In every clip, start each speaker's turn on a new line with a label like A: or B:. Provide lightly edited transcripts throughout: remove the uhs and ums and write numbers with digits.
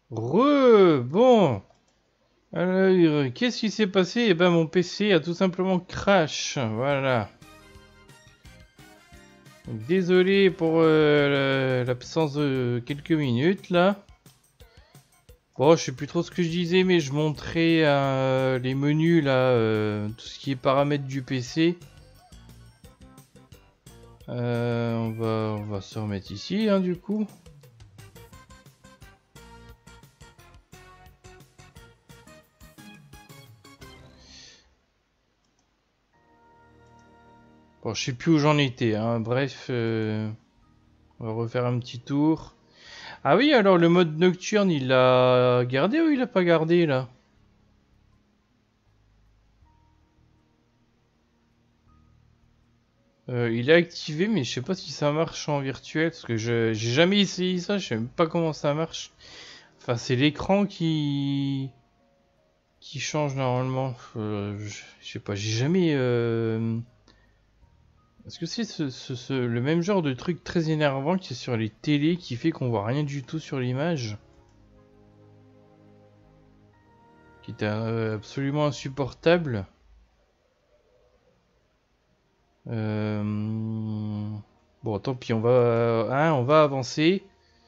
A: Bon. Alors, qu'est-ce qui s'est passé? Eh ben, mon PC a tout simplement crash. Voilà. Donc, désolé pour l'absence de quelques minutes là. Bon, je sais plus trop ce que je disais, mais je montrais les menus là, tout ce qui est paramètres du PC. On va se remettre ici, hein, du coup. Bon, je sais plus où j'en étais, hein. Bref, on va refaire un petit tour. Ah oui, alors le mode nocturne, il l'a gardé ou il l'a pas gardé là? Il est activé, mais je sais pas si ça marche en virtuel, parce que j'ai jamais essayé ça, je sais même pas comment ça marche. Enfin, c'est l'écran qui change normalement. Je sais pas, j'ai jamais. Est-ce que c'est le même genre de truc très énervant qui est sur les télés qui fait qu'on voit rien du tout sur l'image? Qui était absolument insupportable. Bon, tant pis, on va avancer.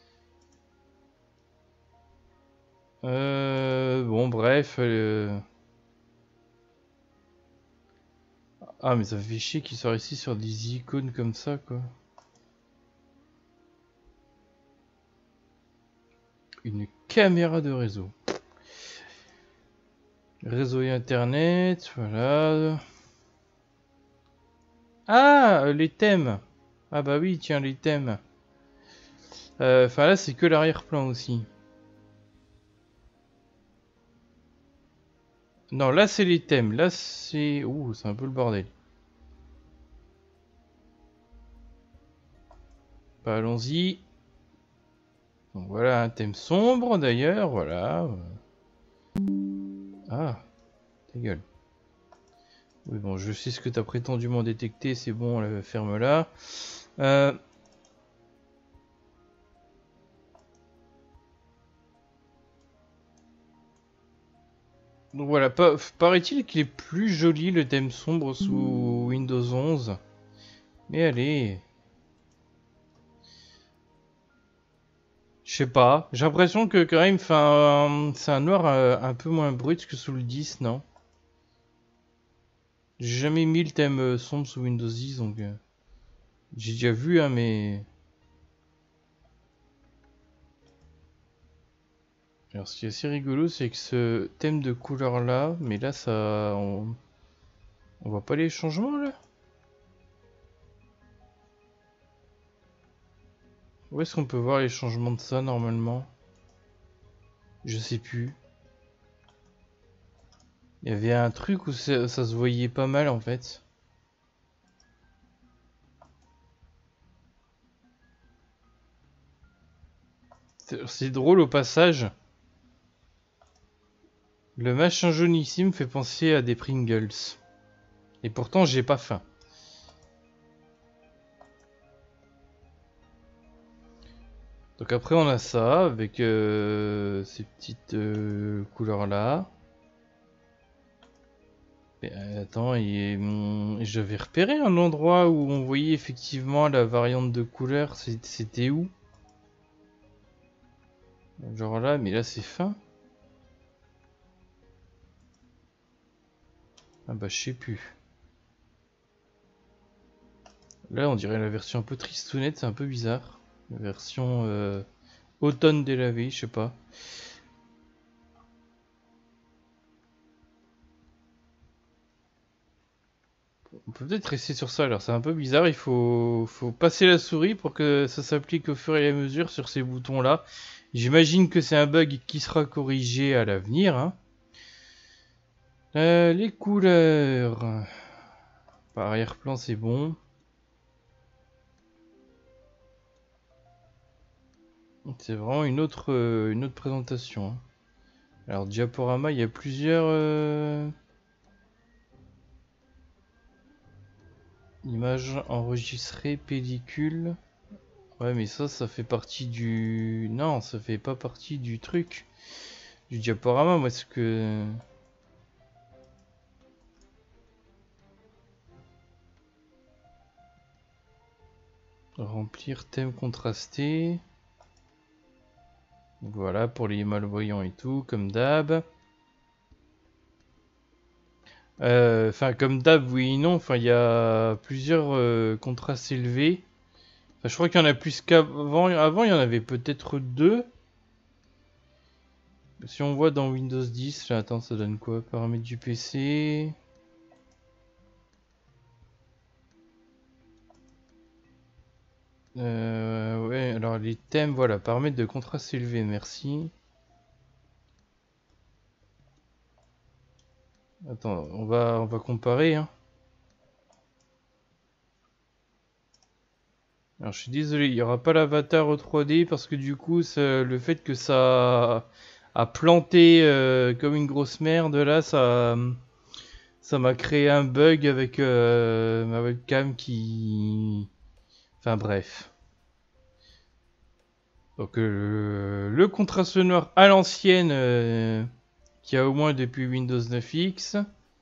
A: Bon, bref. Ah, mais ça fait chier qu'il soit resté sur des icônes comme ça, quoi. Une caméra de réseau. Réseau et internet, voilà. Ah, les thèmes. Ah bah oui, tiens, les thèmes. Enfin là, c'est que l'arrière-plan aussi. Non, là, c'est les thèmes. Là, c'est... Ouh, c'est un peu le bordel. Bah, allons-y. Donc voilà, un thème sombre, d'ailleurs, voilà. Ah, ta gueule. Oui, bon, je sais ce que t'as prétendument détecté, c'est bon, ferme-la. Donc voilà, paraît-il qu'il est plus joli le thème sombre sous Windows 11. Mais allez. Je sais pas, j'ai l'impression que quand même, c'est un noir un peu moins brut que sous le 10, non? J'ai jamais mis le thème sombre sous Windows 10, donc j'ai déjà vu, hein, mais... Alors ce qui est assez rigolo, c'est que ce thème de couleur là, mais là ça... On voit pas les changements là? Où est-ce qu'on peut voir les changements de ça normalement? Je sais plus. Il y avait un truc où ça se voyait pas mal en fait. C'est drôle au passage. Le machin jaune ici me fait penser à des Pringles. Et pourtant j'ai pas faim. Donc après on a ça avec ces petites couleurs là. Mais attends, j'avais repéré un endroit où on voyait effectivement la variante de couleur. C'était où? Genre là, mais là c'est fin. Ah bah je sais plus. Là on dirait la version un peu tristounette, c'est un peu bizarre. La version automne délavé, je sais pas. On peut peut-être rester sur ça, alors c'est un peu bizarre, faut passer la souris pour que ça s'applique au fur et à mesure sur ces boutons là. J'imagine que c'est un bug qui sera corrigé à l'avenir, hein. Les couleurs. Par arrière-plan c'est bon. C'est vraiment une autre présentation, hein. Alors diaporama, il y a plusieurs images enregistrées, pellicule. Ouais, mais ça fait partie du... Non, ça fait pas partie du truc. Du diaporama, moi, ce que... Remplir thème contrasté. Voilà, pour les malvoyants et tout, comme d'hab. Enfin, comme d'hab, oui et non. Enfin, il y a plusieurs contrastes élevés. Enfin, je crois qu'il y en a plus qu'avant. Avant, il y en avait peut-être deux. Si on voit dans Windows 10, là, attends, ça donne quoi? Paramètres du PC. Ouais, alors les thèmes, voilà, paramètres de contraste élevé, merci. Attends, on va comparer, hein. Alors je suis désolé, il n'y aura pas l'avatar au 3D parce que du coup, le fait que ça a planté comme une grosse merde, là, ça m'a créé un bug avec ma webcam qui... Enfin bref. Donc le contraste noir à l'ancienne, qui a au moins depuis Windows 9X.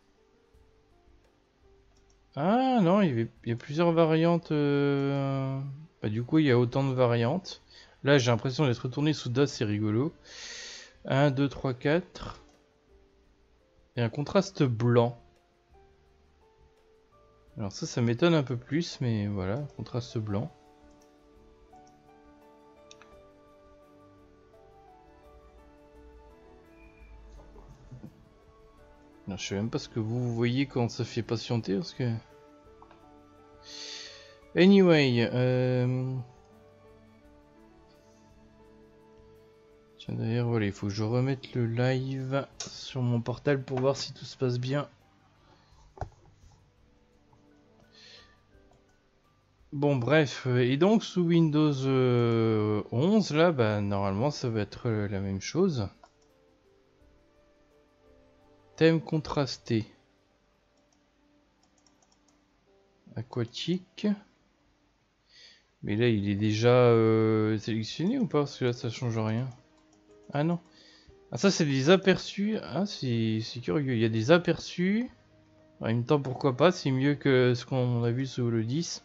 A: Ah non, il y a plusieurs variantes. Bah, du coup, il y a autant de variantes. Là, j'ai l'impression d'être retourné sous DOS, c'est rigolo. 1, 2, 3, 4. Et un contraste blanc. Alors ça m'étonne un peu plus, mais voilà, contraste blanc. Alors, je sais même pas ce que vous voyez quand ça fait patienter, parce que... Anyway, tiens d'ailleurs, voilà, il faut que je remette le live sur mon portable pour voir si tout se passe bien. Bon bref, et donc sous Windows 11 là, bah normalement ça va être la même chose. Thème contrasté. Aquatique. Mais là il est déjà sélectionné ou pas? Parce que là ça change rien. Ah non. Ah ça c'est des aperçus. Ah c'est curieux, il y a des aperçus. En même temps pourquoi pas, c'est mieux que ce qu'on a vu sous le 10.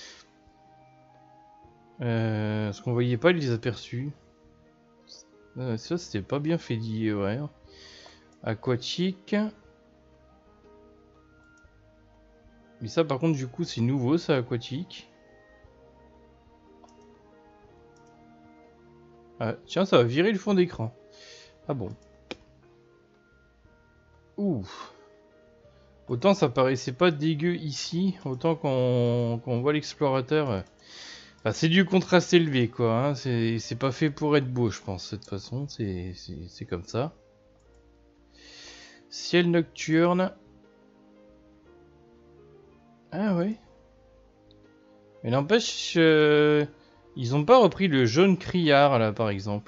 A: Ce qu'on voyait pas les aperçus. Ça c'était pas bien fait dit, ouais. Aquatique. Mais ça par contre du coup c'est nouveau ça aquatique. Ah, tiens ça va virer le fond d'écran. Ah bon. Ouh. Autant ça paraissait pas dégueu ici, autant qu'on voit l'explorateur. Enfin, c'est du contraste élevé quoi, hein. C'est pas fait pour être beau je pense de toute façon, c'est comme ça. Ciel nocturne. Ah ouais. Mais n'empêche, ils ont pas repris le jaune criard là par exemple.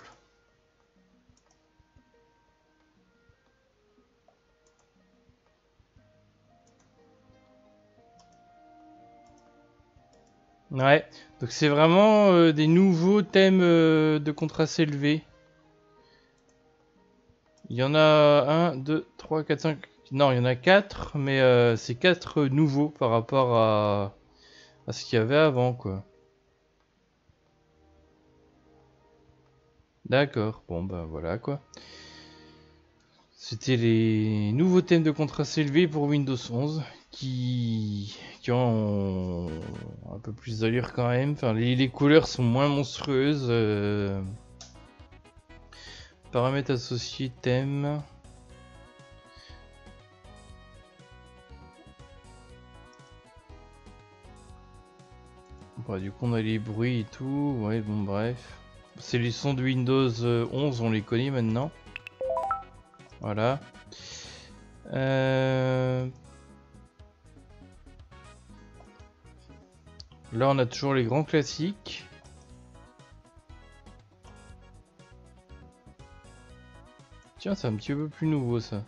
A: Ouais, donc c'est vraiment des nouveaux thèmes de contraste élevé. Il y en a 1, 2, 3, 4, 5... Non, il y en a 4, mais c'est 4 nouveaux par rapport à ce qu'il y avait avant, quoi. D'accord, bon bah voilà, quoi. C'était les nouveaux thèmes de contraste élevé pour Windows 11, qui ont un peu plus d'allure quand même. Enfin, les couleurs sont moins monstrueuses. Paramètres associés, thème... Bah, du coup on a les bruits et tout, ouais bon bref. C'est les sons de Windows 11, on les connaît maintenant. Voilà. Là on a toujours les grands classiques. Tiens c'est un petit peu plus nouveau ça.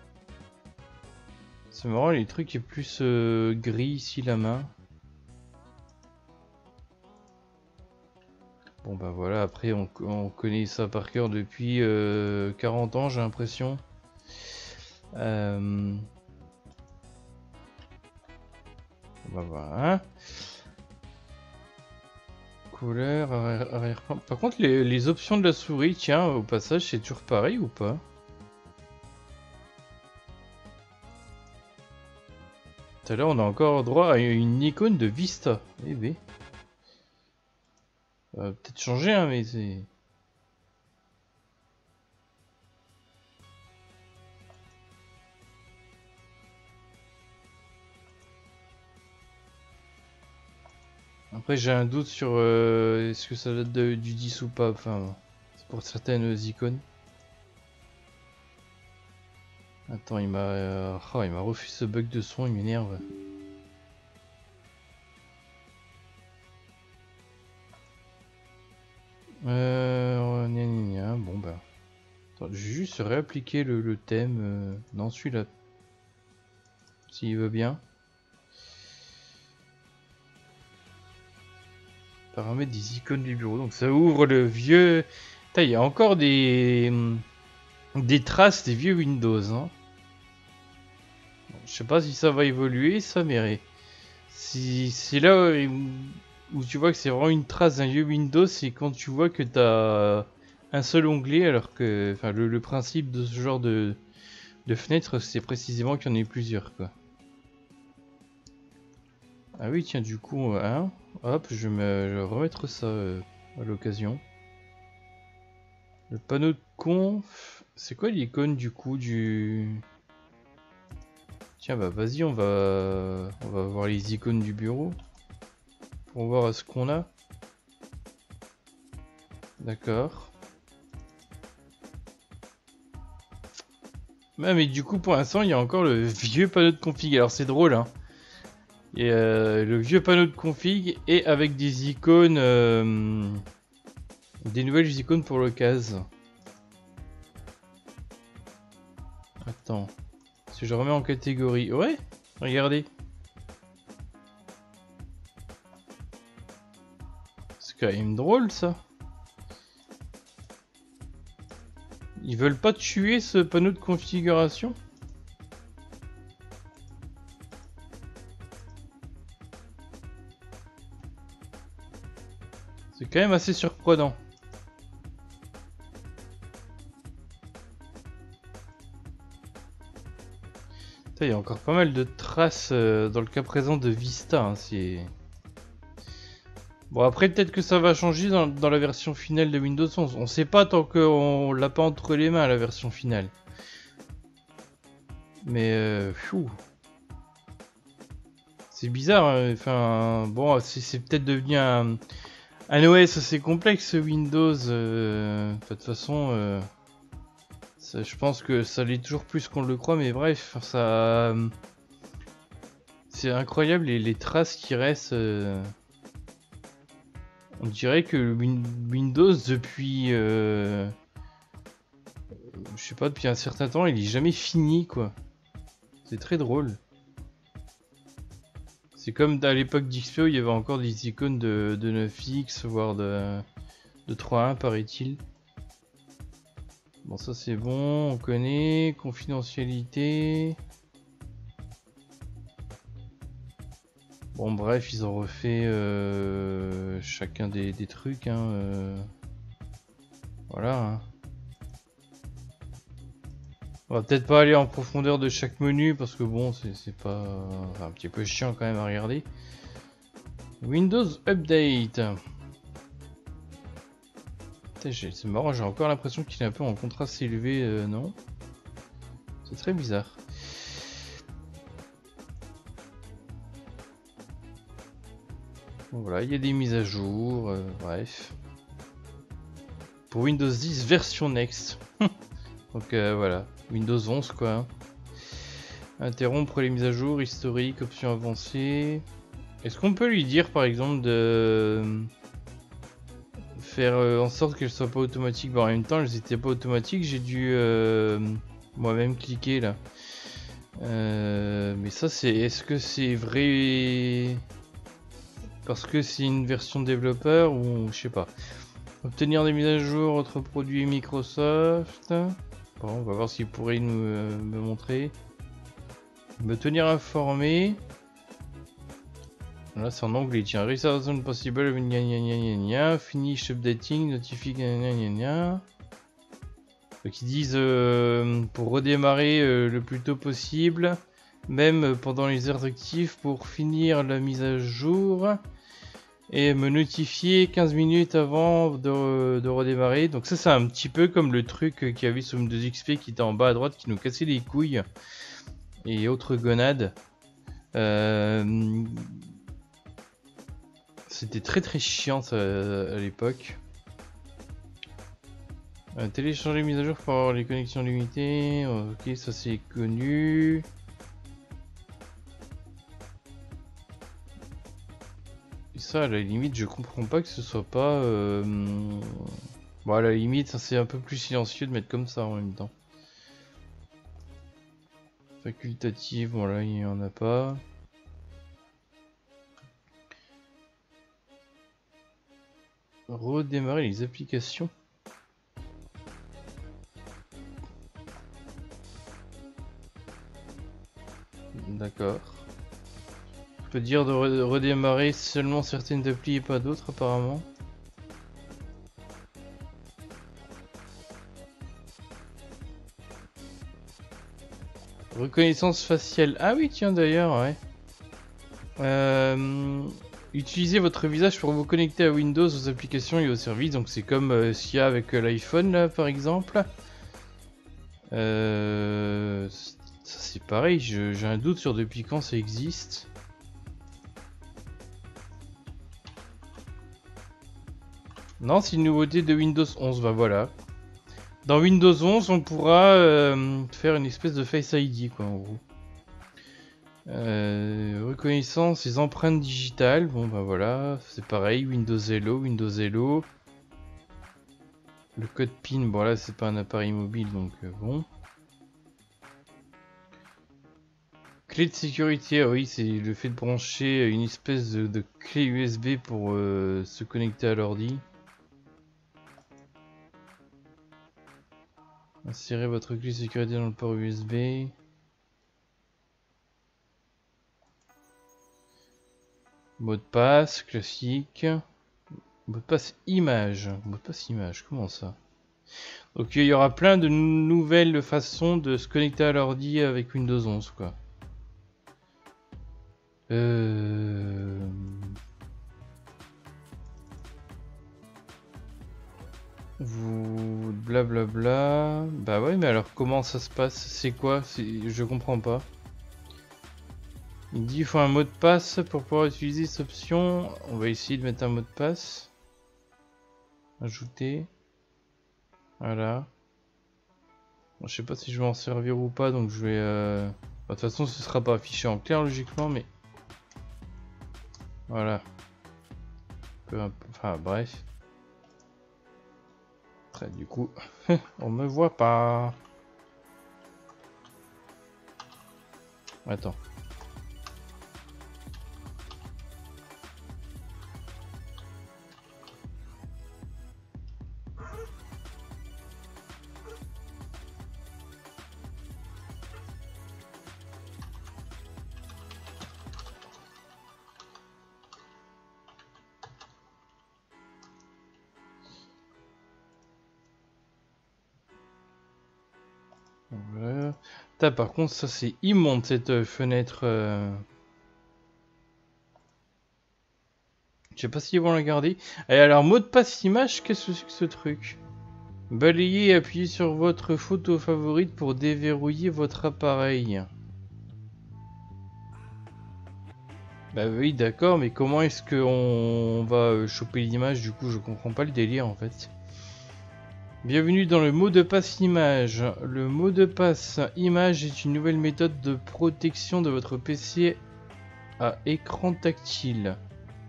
A: C'est marrant, les trucs est plus gris ici la main. Bon bah voilà, après on connaît ça par cœur depuis 40 ans, j'ai l'impression. Bah voilà. Couleur, arrière-plan. Par contre, les options de la souris, tiens, au passage, c'est toujours pareil ou pas? Tout à l'heure, on a encore droit à une icône de Vista. Eh ben. Ça va peut-être changer, hein, mais c'est... Après, j'ai un doute sur est-ce que ça date du 10 ou pas. Enfin, c'est pour certaines icônes. Attends, il m'a il m'a refusé ce bug de son, il m'énerve. Bon bah. Attends, je vais juste réappliquer le thème. Non, celui-là. S'il veut bien. Paramètres des icônes du bureau. Donc ça ouvre le vieux... Putain, il y a encore des traces des vieux Windows. Hein. Bon, je sais pas si ça va évoluer, ça mérite. Si c'est là où tu vois que c'est vraiment une trace d'un vieux Windows, c'est quand tu vois que t'as un seul onglet, alors que enfin, le principe de ce genre de fenêtre, c'est précisément qu'il y en ait plusieurs, quoi. Ah oui, tiens, du coup, hein, hop, je vais remettre ça à l'occasion. Le panneau de conf, c'est quoi l'icône du coup du... Tiens, bah vas-y, on va voir les icônes du bureau pour voir ce qu'on a. D'accord. Ah, mais du coup, pour l'instant, il y a encore le vieux panneau de config. Alors c'est drôle, hein. Et le vieux panneau de config et avec des icônes, des nouvelles icônes pour l'occasion. Attends, si je remets en catégorie, ouais, regardez. C'est quand même drôle ça. Ils veulent pas tuer ce panneau de configuration? C'est quand même assez surprenant. Il y a encore pas mal de traces dans le cas présent de Vista. Hein, bon, après, peut-être que ça va changer dans la version finale de Windows 11. On sait pas tant qu'on l'a pas entre les mains, la version finale. Mais, c'est bizarre. Hein, enfin, bon, c'est peut-être devenu un OS assez complexe, Windows. De toute façon, je pense que ça l'est toujours plus qu'on le croit. Mais bref, ça... c'est incroyable les traces qui restent... On dirait que Windows depuis, je sais pas, depuis un certain temps, il est jamais fini quoi. C'est très drôle. C'est comme à l'époque d'XP, il y avait encore des icônes de 9X, voire de 3.1 paraît-il. Bon ça c'est bon, on connaît, confidentialité. Bon bref, ils ont refait chacun des trucs. Hein, voilà. Hein. On va peut-être pas aller en profondeur de chaque menu parce que bon, c'est pas... Enfin, un petit peu chiant quand même à regarder. Windows Update. C'est marrant, j'ai encore l'impression qu'il est un peu en contraste élevé, non? C'est très bizarre. Bon, voilà, il y a des mises à jour, bref. Pour Windows 10 version Next. Donc voilà, Windows 11 quoi. Hein. Interrompre les mises à jour, historique, options avancées. Est-ce qu'on peut lui dire par exemple de faire en sorte qu'elles soient pas automatiques? Bon, en même temps, elles étaient pas automatiques, j'ai dû moi-même cliquer là. Mais ça c'est... Est-ce que c'est vrai parce que c'est une version développeur ou je sais pas. Obtenir des mises à jour, autres produits Microsoft. Bon, on va voir s'il pourrait me montrer. Me tenir informé. Là c'est en anglais, tiens. Resource possible, gna gna gna gna gna. Finish updating, notify gna gna gna gna. Donc ils disent pour redémarrer le plus tôt possible, même pendant les heures actives pour finir la mise à jour. Et me notifier 15 minutes avant de redémarrer. Donc ça c'est un petit peu comme le truc qu'il y avait sur Windows XP qui était en bas à droite qui nous cassait les couilles. Et autres gonades. C'était très chiant ça, à l'époque. Télécharger mise à jour pour avoir les connexions limitées. Ok, ça c'est connu. Et ça, à la limite, je comprends pas que ce soit pas... Bon, à la limite, ça c'est un peu plus silencieux de mettre comme ça en même temps. Facultative, voilà, il n'y en a pas. Redémarrer les applications. D'accord. Je peux dire de redémarrer seulement certaines applis et pas d'autres apparemment. Reconnaissance faciale. Ah oui tiens d'ailleurs ouais. Utilisez votre visage pour vous connecter à Windows, aux applications et aux services. Donc c'est comme ce qu'il y a avec l'iPhone là par exemple. Ça c'est pareil, j'ai un doute sur depuis quand ça existe. Non, c'est une nouveauté de Windows 11, bah voilà. Dans Windows 11, on pourra faire une espèce de Face ID, quoi, en gros. Reconnaissance des empreintes digitales, bon bah voilà, c'est pareil, Windows Hello, Windows Hello. Le code PIN, bon là c'est pas un appareil mobile, donc bon. Clé de sécurité, ah oui, c'est le fait de brancher une espèce de clé USB pour se connecter à l'ordi. Insérez votre clé de sécurité dans le port USB. Mot de passe, classique. Mot de passe image. Mot de passe image, comment ça? Donc il y aura plein de nouvelles façons de se connecter à l'ordi avec Windows 11, quoi. Vous... blablabla... Bah ouais, mais alors comment ça se passe? C'est quoi? Je comprends pas. Il dit qu'il faut un mot de passe pour pouvoir utiliser cette option. On va essayer de mettre un mot de passe. Ajouter. Voilà. Bon, je sais pas si je vais en servir ou pas, donc je vais... De toute façon, ce sera pas affiché en clair logiquement, mais... Voilà. Enfin, bref. Après, du coup, on me voit pas. Attends. Voilà. Par contre, ça c'est immonde cette fenêtre. Je sais pas s'ils vont la garder. Et alors, mot de passe image, qu'est-ce que c'est que ce truc? Balayez et appuyez sur votre photo favorite pour déverrouiller votre appareil. Bah oui, d'accord, mais comment est-ce qu'on va choper l'image? Du coup, je comprends pas le délire en fait. Bienvenue dans le mot de passe image. Le mot de passe image est une nouvelle méthode de protection de votre PC à écran tactile.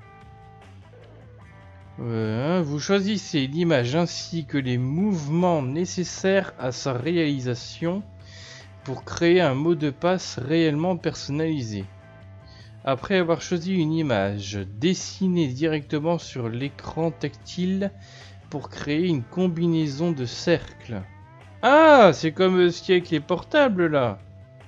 A: Vous choisissez l'image ainsi que les mouvements nécessaires à sa réalisation pour créer un mot de passe réellement personnalisé. Après avoir choisi une image, dessinez directement sur l'écran tactile pour créer une combinaison de cercles. Ah, c'est comme ce qu'il y a avec les portables là.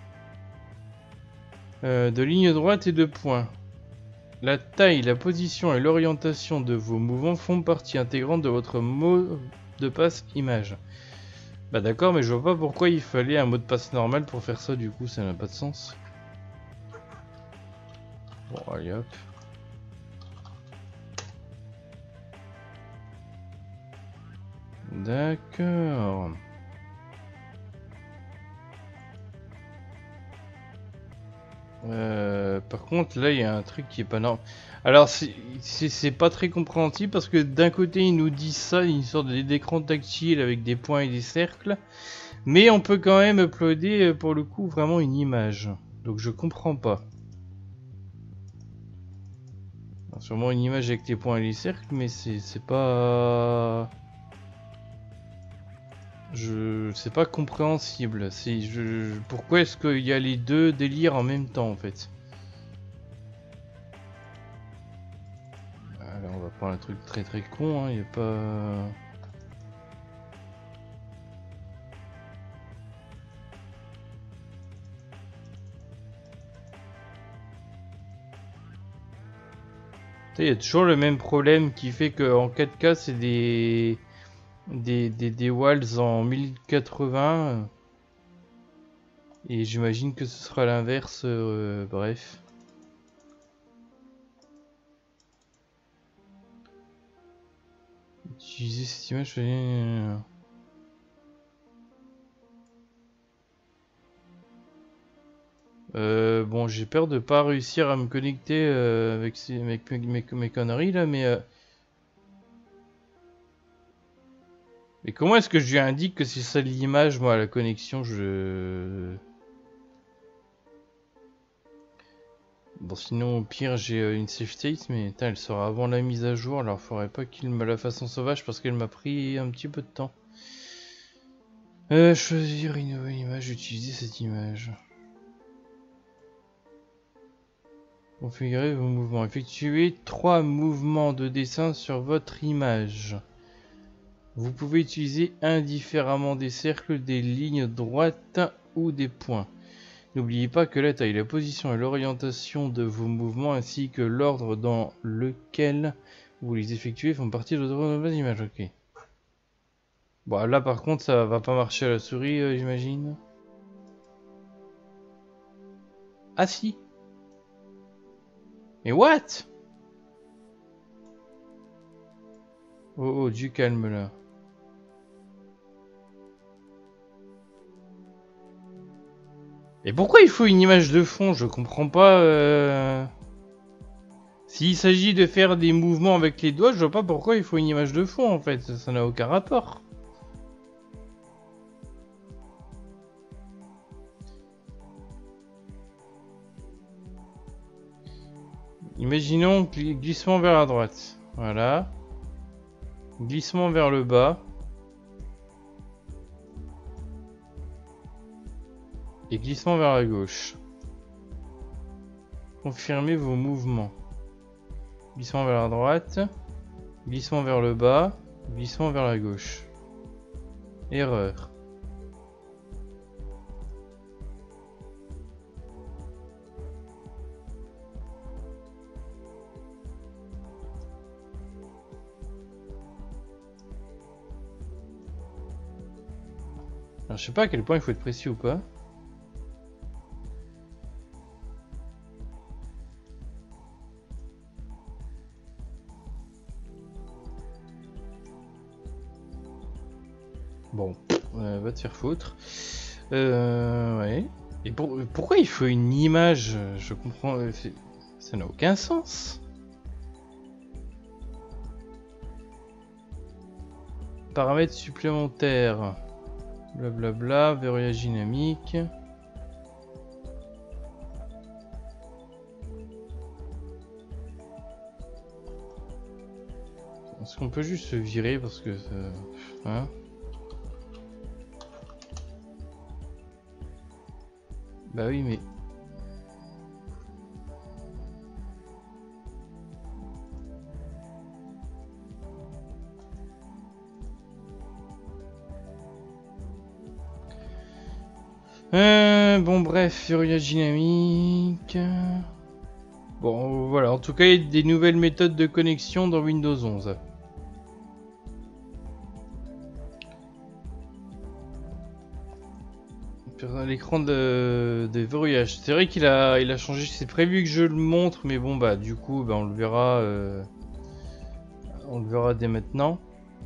A: De lignes droites et de points. La taille, la position et l'orientation de vos mouvements font partie intégrante de votre mot de passe image. Bah d'accord, mais je vois pas pourquoi il fallait un mot de passe normal pour faire ça, du coup ça n'a pas de sens. Bon, allez hop. D'accord. Par contre, là, il y a un truc qui est pas normal. Alors, c'est pas très compréhensible parce que d'un côté, il nous dit ça, une sorte d'écran tactile avec des points et des cercles. Mais on peut quand même uploader, pour le coup, vraiment une image. Donc, je comprends pas. Alors, sûrement une image avec les points et les cercles, mais c'est pas... C'est pas compréhensible. Pourquoi est-ce qu'il y a les deux délires en même temps, en fait? Alors, on va prendre un truc très très con, hein, y a pas... Il y a toujours le même problème qui fait qu'en 4K, c'est des walls en 1080. Et j'imagine que ce sera l'inverse, bref. Utiliser cette image... bon, j'ai peur de pas réussir à me connecter avec mes conneries là, mais comment est-ce que je lui indique que c'est ça l'image, moi, la connexion, Bon, sinon, au pire, j'ai une save state, mais elle sera avant la mise à jour, alors faudrait pas qu'il me la fasse en sauvage parce qu'elle m'a pris un petit peu de temps. Choisir une nouvelle image, utiliser cette image. Configurez vos mouvements. Effectuez 3 mouvements de dessin sur votre image. Vous pouvez utiliser indifféremment des cercles, des lignes droites ou des points. N'oubliez pas que la taille, la position et l'orientation de vos mouvements ainsi que l'ordre dans lequel vous les effectuez font partie de votre image. Ok. Bon, là par contre, ça va pas marcher à la souris, j'imagine. Ah si. Mais what? Oh, oh, du calme là. Et pourquoi il faut une image de fond? Je comprends pas. S'il s'agit de faire des mouvements avec les doigts, je vois pas pourquoi il faut une image de fond en fait. Ça n'a aucun rapport. Imaginons glissement vers la droite. Voilà. Glissement vers le bas. Et glissement vers la gauche. Confirmez vos mouvements. Glissement vers la droite. Glissement vers le bas. Glissement vers la gauche. Erreur. Alors, je sais pas à quel point il faut être précis ou pas. Bon, va te faire foutre. Ouais. Et pourquoi il faut une image? Je comprends. Ça n'a aucun sens. Paramètres supplémentaires. Blablabla, verrouillage dynamique. Est-ce qu'on peut juste se virer parce que... hein? Bah oui, mais... Bon bref, Furia dynamique. Bon voilà, en tout cas il y a des nouvelles méthodes de connexion dans Windows 11. L'écran de verrouillage. C'est vrai qu'il a changé, c'est prévu que je le montre, mais bon bah du coup bah, on le verra dès maintenant.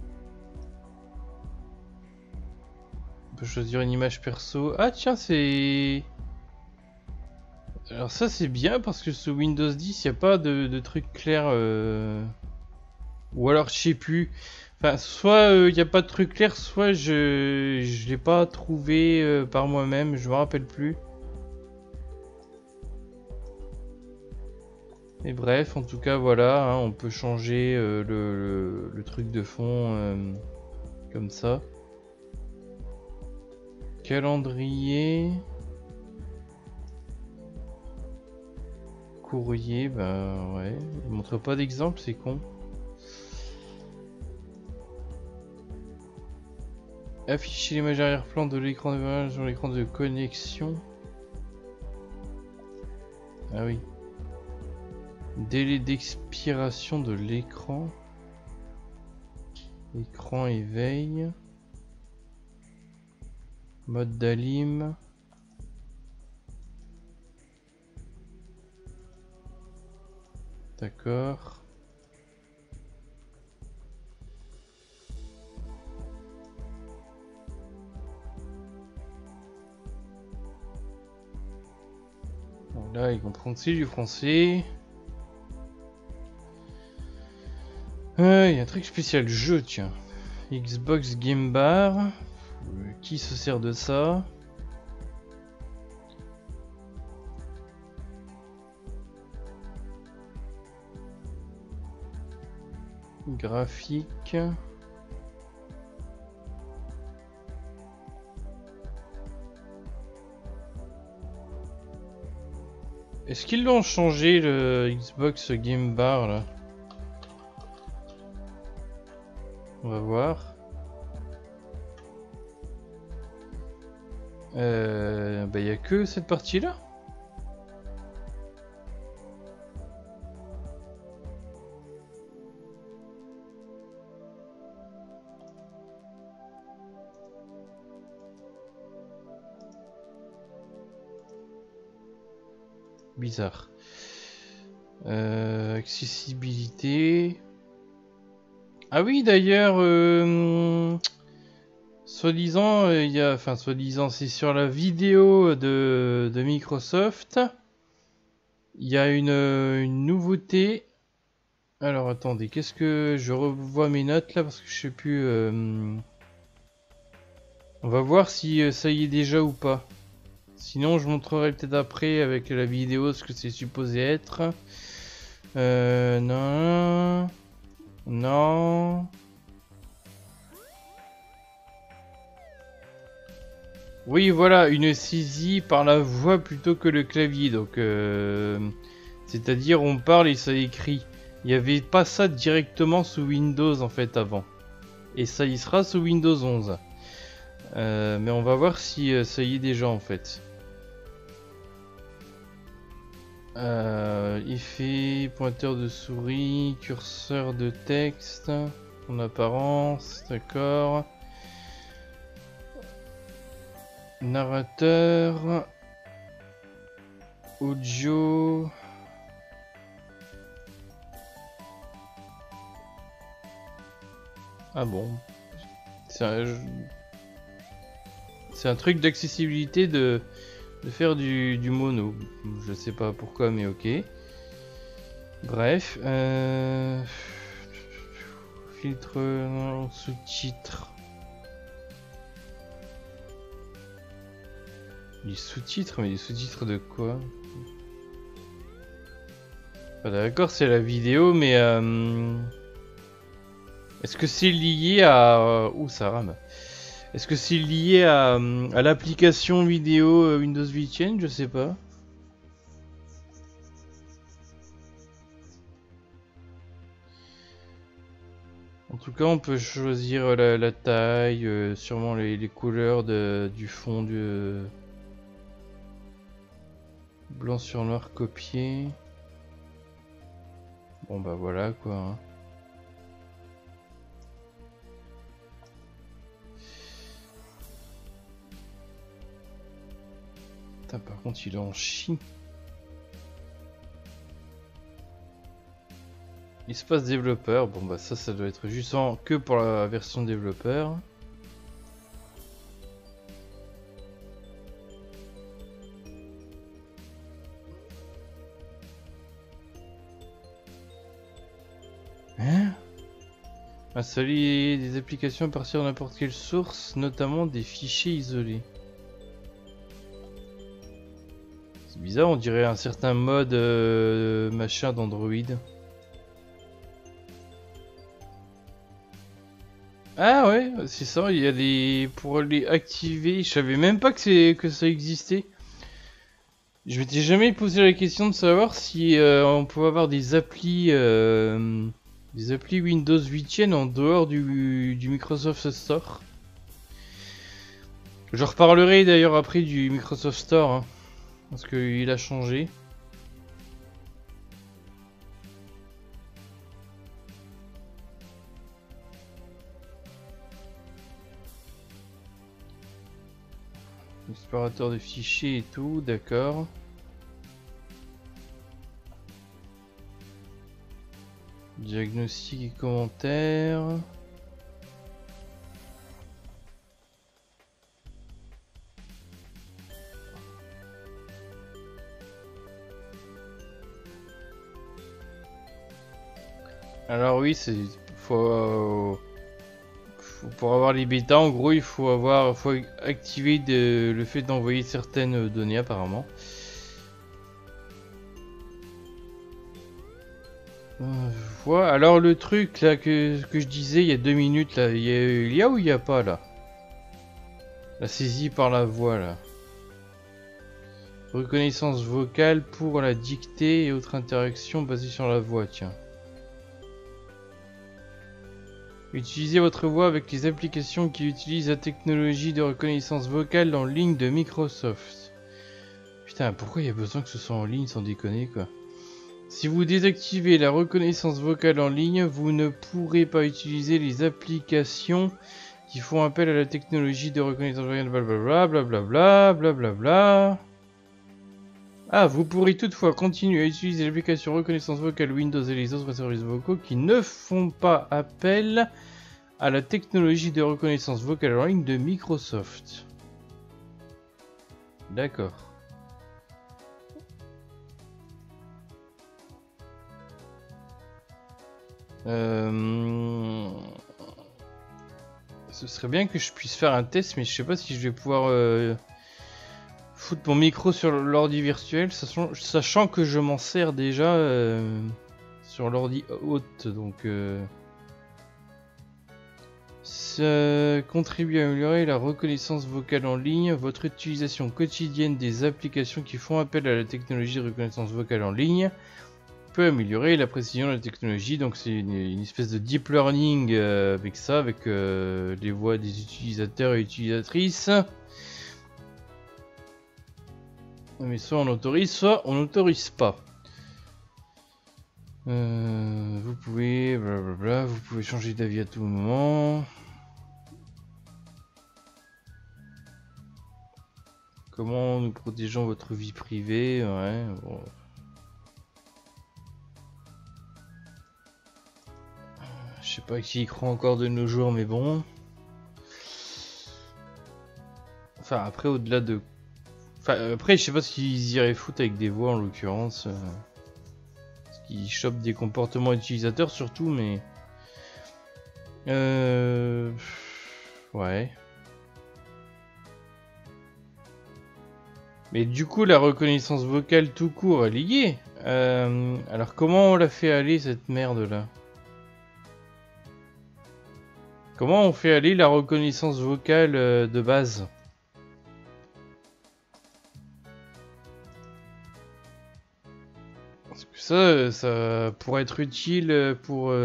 A: On peut choisir une image perso. Ah tiens c'est... Alors ça c'est bien parce que sous Windows 10 il n'y a pas de truc clair. Ou alors je sais plus. Enfin soit il n'y a pas de truc clair, soit je l'ai pas trouvé par moi-même, je me rappelle plus. Et bref, en tout cas voilà, hein, on peut changer le truc de fond comme ça. Calendrier. Courrier, bah ouais. Il montre pas d'exemple, c'est con. Afficher l'image arrière-plan de l'écran de sur l'écran de connexion. Ah oui. Délai d'expiration de l'écran. Écran éveil. Mode d'alim. D'accord. Bon, là, il comprend que c'est du français. Il y a un truc spécial jeu, tiens. Xbox Game Bar. Qui se sert de ça? Graphique. Est-ce qu'ils l'ont changé le Xbox Game Bar là? On va voir. Bah y a que cette partie là. Bizarre. Accessibilité. Ah oui d'ailleurs, soi-disant, il y a, enfin soi-disant, c'est sur la vidéo de Microsoft. Il y a une nouveauté. Alors attendez, qu'est-ce que je revois mes notes là parce que je sais plus. On va voir si ça y est déjà ou pas. Sinon, je montrerai peut-être après avec la vidéo ce que c'est supposé être. Non. Non. Oui, voilà, une saisie par la voix plutôt que le clavier. Donc, c'est-à-dire, on parle et ça écrit. Il n'y avait pas ça directement sous Windows en fait avant. Et ça y sera sous Windows 11. Mais on va voir si ça y est déjà en fait. Effet, pointeur de souris, curseur de texte, en apparence, d'accord. Narrateur, audio. Ah bon. C'est un truc d'accessibilité de faire du mono. Je sais pas pourquoi, mais ok. Bref. Filtre sous-titres. Les sous-titres, mais les sous-titres de quoi? Ah, d'accord, c'est la vidéo, mais est-ce que c'est lié à... Ouh, ça rame. Est-ce que c'est lié à l'application vidéo Windows VPN? Je sais pas. En tout cas, on peut choisir la taille, sûrement les couleurs du fond Blanc sur noir copié. Bon bah voilà quoi. Hein. Putain, par contre il est en chie. Espace développeur, bon bah ça doit être juste que pour la version développeur. Hein? Installer des applications à partir de n'importe quelle source, notamment des fichiers isolés. C'est bizarre, on dirait un certain mode machin d'Android. Ah ouais, c'est ça, il y a des... Pour les activer, je savais même pas que ça existait. Je m'étais jamais posé la question de savoir si on pouvait avoir des applis Windows 8 en dehors du Microsoft Store. Je reparlerai d'ailleurs après du Microsoft Store, hein, parce qu'il a changé. Explorateur de fichiers et tout, d'accord. Diagnostic et commentaires. Alors oui, pour avoir les bêtas, en gros, il faut activer le fait d'envoyer certaines données apparemment. Voilà. Alors le truc là que je disais il y a 2 minutes là, il y a ou il y a pas là? La saisie par la voix là. Reconnaissance vocale pour la dictée et autres interactions basées sur la voix, tiens. Utilisez votre voix avec les applications qui utilisent la technologie de reconnaissance vocale en ligne de Microsoft. Putain, pourquoi il y a besoin que ce soit en ligne sans déconner quoi? Si vous désactivez la reconnaissance vocale en ligne, vous ne pourrez pas utiliser les applications qui font appel à la technologie de reconnaissance vocale, blablabla, blablabla, blablabla. Ah, vous pourrez toutefois continuer à utiliser l'application reconnaissance vocale Windows et les autres services vocaux qui ne font pas appel à la technologie de reconnaissance vocale en ligne de Microsoft. D'accord. Ce serait bien que je puisse faire un test, mais je sais pas si je vais pouvoir foutre mon micro sur l'ordi virtuel, sachant que je m'en sers déjà sur l'ordi haute, donc ça contribue à améliorer la reconnaissance vocale en ligne. Votre utilisation quotidienne des applications qui font appel à la technologie de reconnaissance vocale en ligne peut améliorer la précision de la technologie. Donc c'est une espèce de deep learning avec ça, avec les voix des utilisateurs et utilisatrices. Mais soit on autorise, soit on n'autorise pas. Vous pouvez blablabla, vous pouvez changer d'avis à tout moment. Comment nous protégeons votre vie privée? Ouais, bon. Je sais pas qui y croit encore de nos jours, mais bon. Enfin, après, au-delà de... Enfin, après, je sais pas ce qu'ils iraient foutre avec des voix, en l'occurrence. Parce qu'ils chopent des comportements utilisateurs, surtout, mais... Ouais. Mais du coup, la reconnaissance vocale tout court, elle y est. Alors, comment on l'a fait aller, cette merde-là? Comment on fait aller la reconnaissance vocale de base? Parce que ça pourrait être utile pour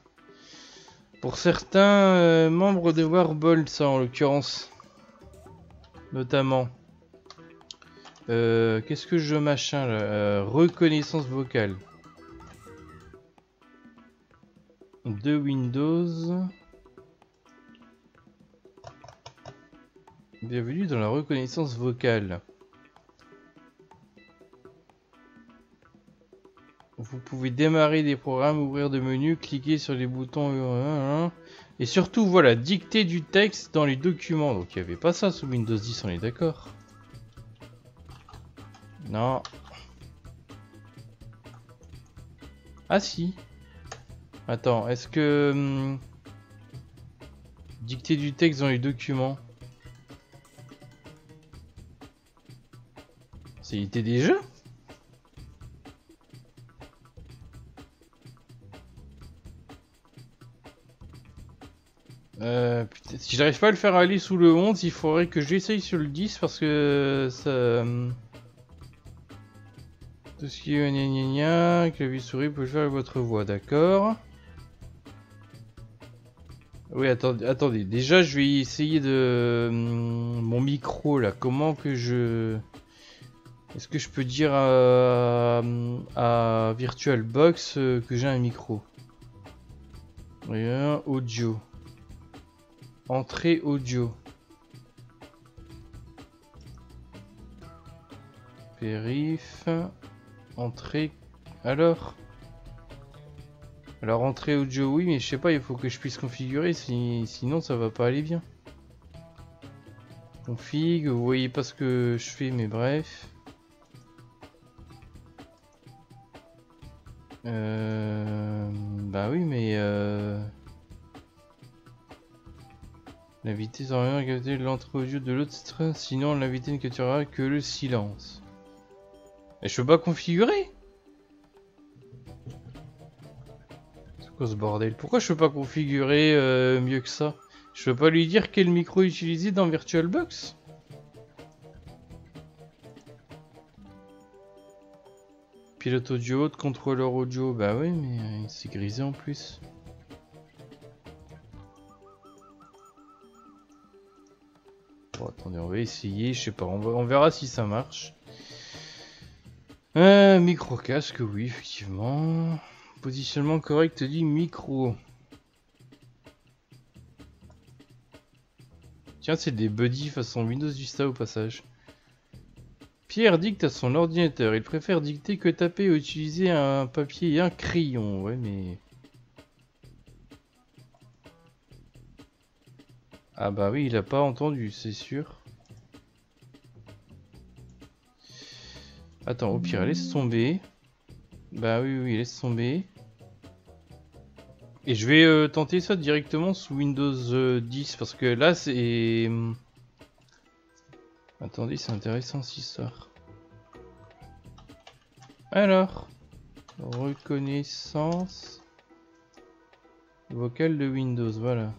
A: certains membres de Warbolt, ça en l'occurrence. Notamment. Qu'est-ce que je machin là? Reconnaissance vocale. De Windows. Bienvenue dans la reconnaissance vocale. Vous pouvez démarrer des programmes, ouvrir des menus, cliquer sur les boutons et surtout voilà, dicter du texte dans les documents. Donc il n'y avait pas ça sous Windows 10, on est d'accord? Non. Ah si. Attends, est-ce que... dicter du texte dans les documents. Ça y était déjà? Putain, si j'arrive pas à le faire aller sous le 11, il faudrait que j'essaye sur le 10 parce que ça... Tout ce qui est gna gna gna, clavier souris, vous pouvez le faire avec votre voix, d'accord. Oui, attendez, déjà je vais essayer de... mon micro là, comment que je... Est-ce que je peux dire à VirtualBox que j'ai un micro? Rien, audio. Entrée audio. Périph. Entrée. Alors entrée audio oui, mais je sais pas, il faut que je puisse configurer, sinon ça va pas aller bien. Config, vous voyez pas ce que je fais, mais bref. Bah oui, mais l'invité sans rien capter l'entrée audio de l'autre, sinon l'invité ne capturera que le silence. Et je peux pas configurer? C'est quoi ce bordel? Pourquoi je peux pas configurer mieux que ça? Je peux pas lui dire quel micro utiliser dans VirtualBox? Pilote audio, haute, contrôleur audio, bah oui, mais c'est grisé en plus. Bon, attendez, on va essayer, je sais pas, on verra si ça marche. Micro casque, oui, effectivement. Positionnement correct du micro. Tiens, c'est des buddies façon Windows Vista au passage. Pierre dicte à son ordinateur. Il préfère dicter que taper ou utiliser un papier et un crayon. Ouais, mais... Ah bah oui, il a pas entendu, c'est sûr. Attends, au pire, laisse tomber. Bah oui, laisse tomber. Et je vais tenter ça directement sous Windows 10 parce que là c'est... Attendez, c'est intéressant cette histoire. Alors, reconnaissance vocale de Windows, voilà.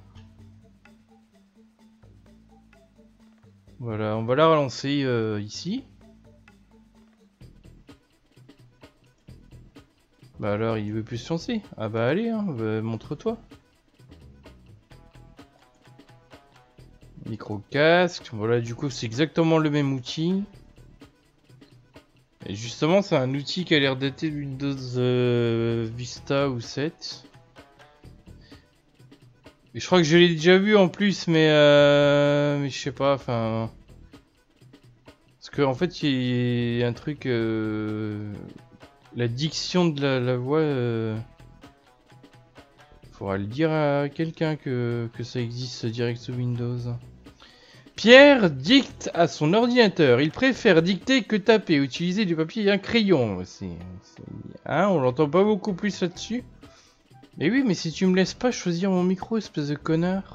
A: Voilà, on va la relancer ici. Bah alors, il veut plus se lancer. Ah bah allez, hein, montre-toi. Micro casque, voilà, du coup c'est exactement le même outil. Et justement, c'est un outil qui a l'air daté de Windows Vista ou 7. Et je crois que je l'ai déjà vu en plus, mais je sais pas, enfin... Parce qu'en fait, il y a un truc... La diction de la voix... Faudra le dire à quelqu'un que ça existe direct sous Windows. Pierre dicte à son ordinateur. Il préfère dicter que taper, utiliser du papier et un crayon. Hein, on l'entend pas beaucoup plus là-dessus. Mais oui, mais si tu me laisses pas choisir mon micro, espèce de connard.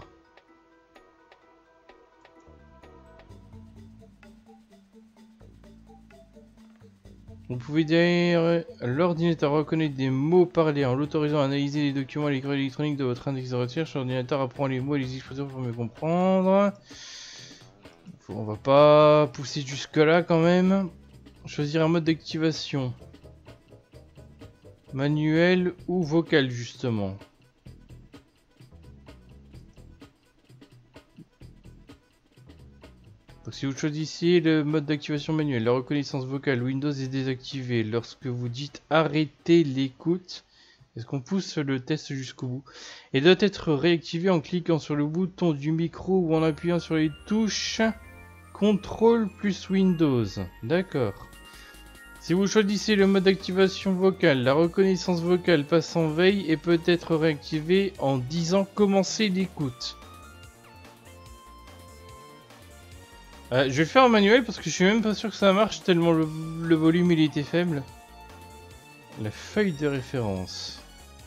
A: Vous pouvez dire l'ordinateur reconnaît des mots parlés en l'autorisant à analyser les documents et l'écran électronique de votre index de recherche. L'ordinateur apprend les mots et les expressions pour mieux comprendre. On va pas pousser jusque là quand même. Choisir un mode d'activation. Manuel ou vocal justement. Donc si vous choisissez le mode d'activation manuel, la reconnaissance vocale Windows est désactivée. Lorsque vous dites arrêter l'écoute, est-ce qu'on pousse le test jusqu'au bout? Et doit être réactivé en cliquant sur le bouton du micro ou en appuyant sur les touches CTRL plus Windows. D'accord. Si vous choisissez le mode d'activation vocale, la reconnaissance vocale passe en veille et peut être réactivée en disant commencer l'écoute. Je vais le faire en manuel parce que je suis même pas sûr que ça marche tellement le volume il était faible. La feuille de référence.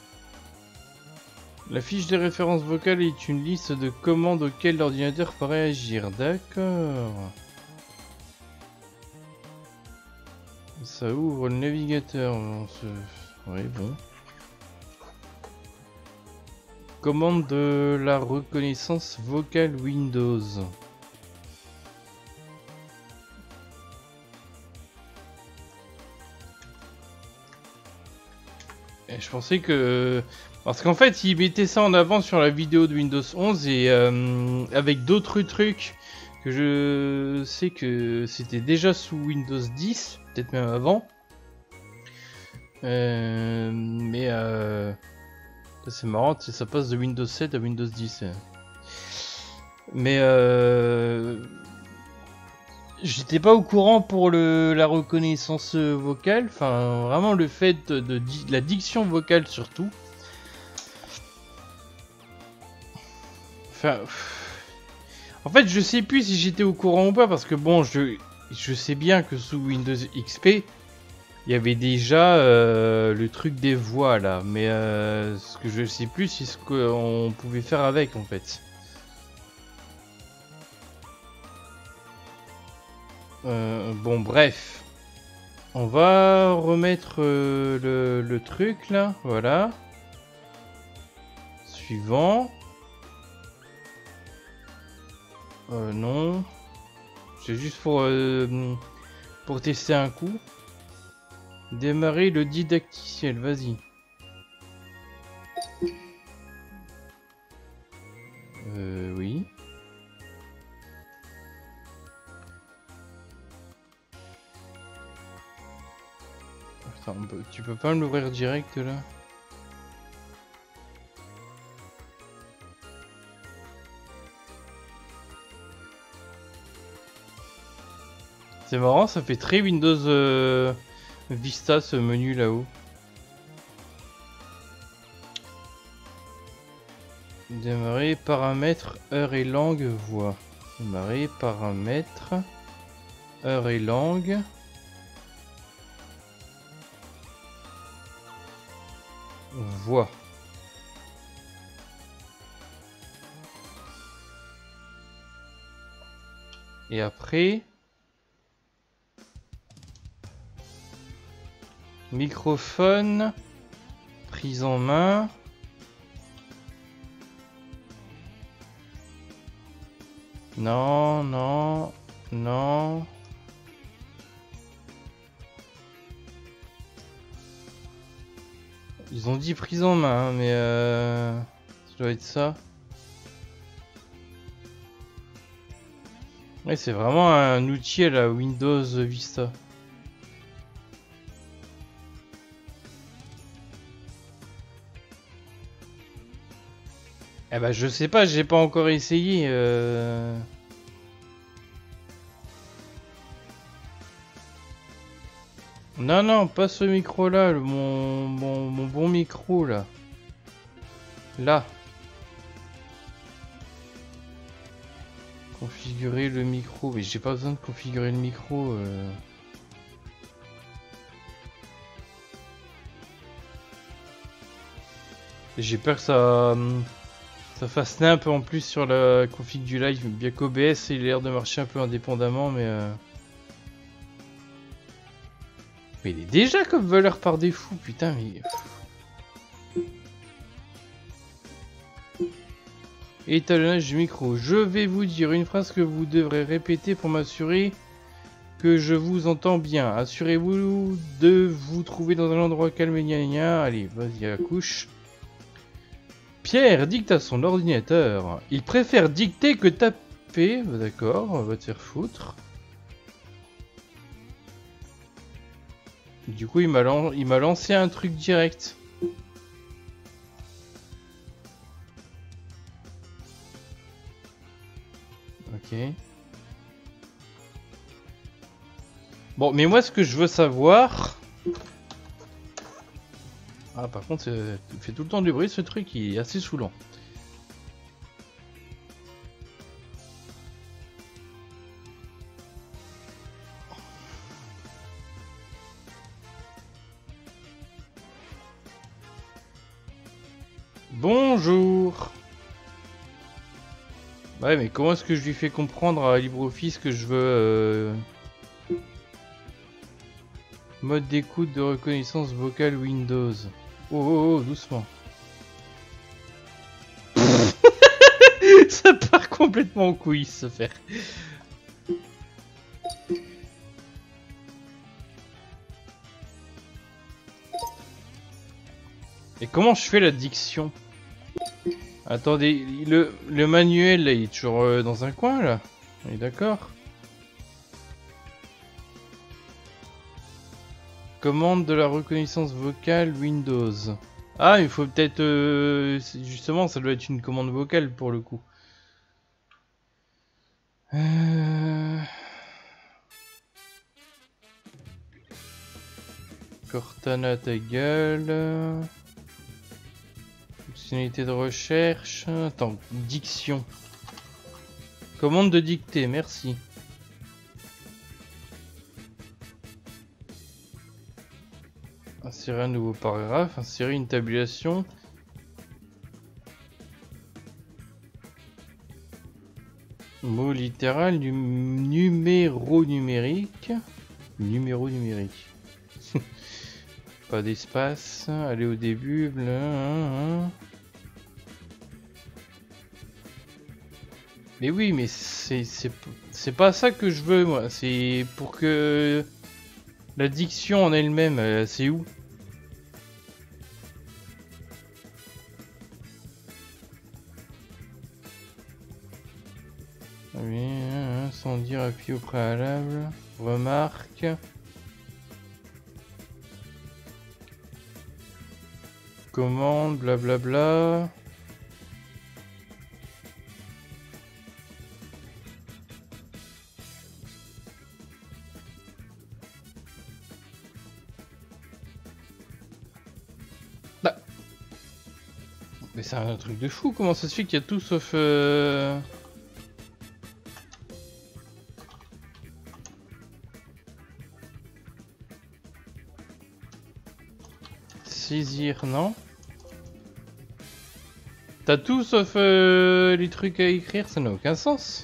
A: La fiche de référence vocale est une liste de commandes auxquelles l'ordinateur peut réagir. D'accord. Ça ouvre le navigateur. Oui, bon. Commande de la reconnaissance vocale Windows. Et je pensais que... Parce qu'en fait, il mettait ça en avant sur la vidéo de Windows 11 et avec d'autres trucs que je sais que c'était déjà sous Windows 10, peut-être même avant. Mais c'est marrant, ça passe de Windows 7 à Windows 10. Mais j'étais pas au courant pour la reconnaissance vocale, enfin vraiment le fait de la diction vocale surtout. Enfin, en fait je sais plus si j'étais au courant ou pas parce que bon je sais bien que sous Windows XP il y avait déjà le truc des voix là, mais ce que je sais plus c'est ce qu'on pouvait faire avec en fait. Bon bref, on va remettre le truc là, voilà. Suivant. Non, c'est juste pour tester un coup. Démarrer le didacticiel, vas-y. Oui. Attends, tu peux pas l'ouvrir direct là? C'est marrant, ça fait très Windows Vista ce menu là-haut. Démarrer, paramètres, heure et langue, voix. Démarrer, paramètres, heure et langue. Voix. Et après... Microphone, prise en main. Non, non, non. Ils ont dit prise en main, mais ça doit être ça. Ouais, c'est vraiment un outil à la Windows Vista. Eh ben je sais pas, j'ai pas encore essayé. Non, non, pas ce micro là, mon bon micro là. Là. Configurer le micro, mais j'ai pas besoin de configurer le micro. J'ai peur que ça fasse un peu en plus sur la config du live, bien qu'OBS il a l'air de marcher un peu indépendamment, mais il est déjà comme valeur par défaut, putain, mais... Étalonnage du micro. Je vais vous dire une phrase que vous devrez répéter pour m'assurer que je vous entends bien. Assurez-vous de vous trouver dans un endroit calme et gna gna. Allez, vas-y, accouche. Pierre dicte à son ordinateur. Il préfère dicter que P, bah d'accord, on va te faire foutre. Du coup, il m'a lancé un truc direct. Ok. Bon, mais moi, ce que je veux savoir... Ah, par contre, il fait tout le temps du bruit, ce truc, il est assez saoulant. Bonjour. Ouais, mais comment est-ce que je lui fais comprendre à LibreOffice que je veux... Mode d'écoute de reconnaissance vocale Windows. Oh, doucement. Ça part complètement en couille, se faire. Et comment je fais la diction? Attendez, le manuel, là, il est toujours dans un coin, là? On est d'accord? Commande de la reconnaissance vocale Windows. Ah, il faut peut-être... justement, ça doit être une commande vocale, pour le coup. Cortana, ta gueule... Fonctionnalité de recherche... Attends, diction. Commande de dictée, merci. Insérer un nouveau paragraphe, insérer une tabulation. Mot littéral, numéro numérique. Numéro numérique. Pas d'espace, aller au début, Mais oui, mais c'est pas ça que je veux, moi. C'est pour que la diction en elle-même, c'est où? Oui, sans dire appui au préalable. Remarque. Commande, blablabla. Bah. Mais c'est un truc de fou, comment ça se fait qu'il y a tout sauf... Saisir, non? T'as tout sauf les trucs à écrire, ça n'a aucun sens.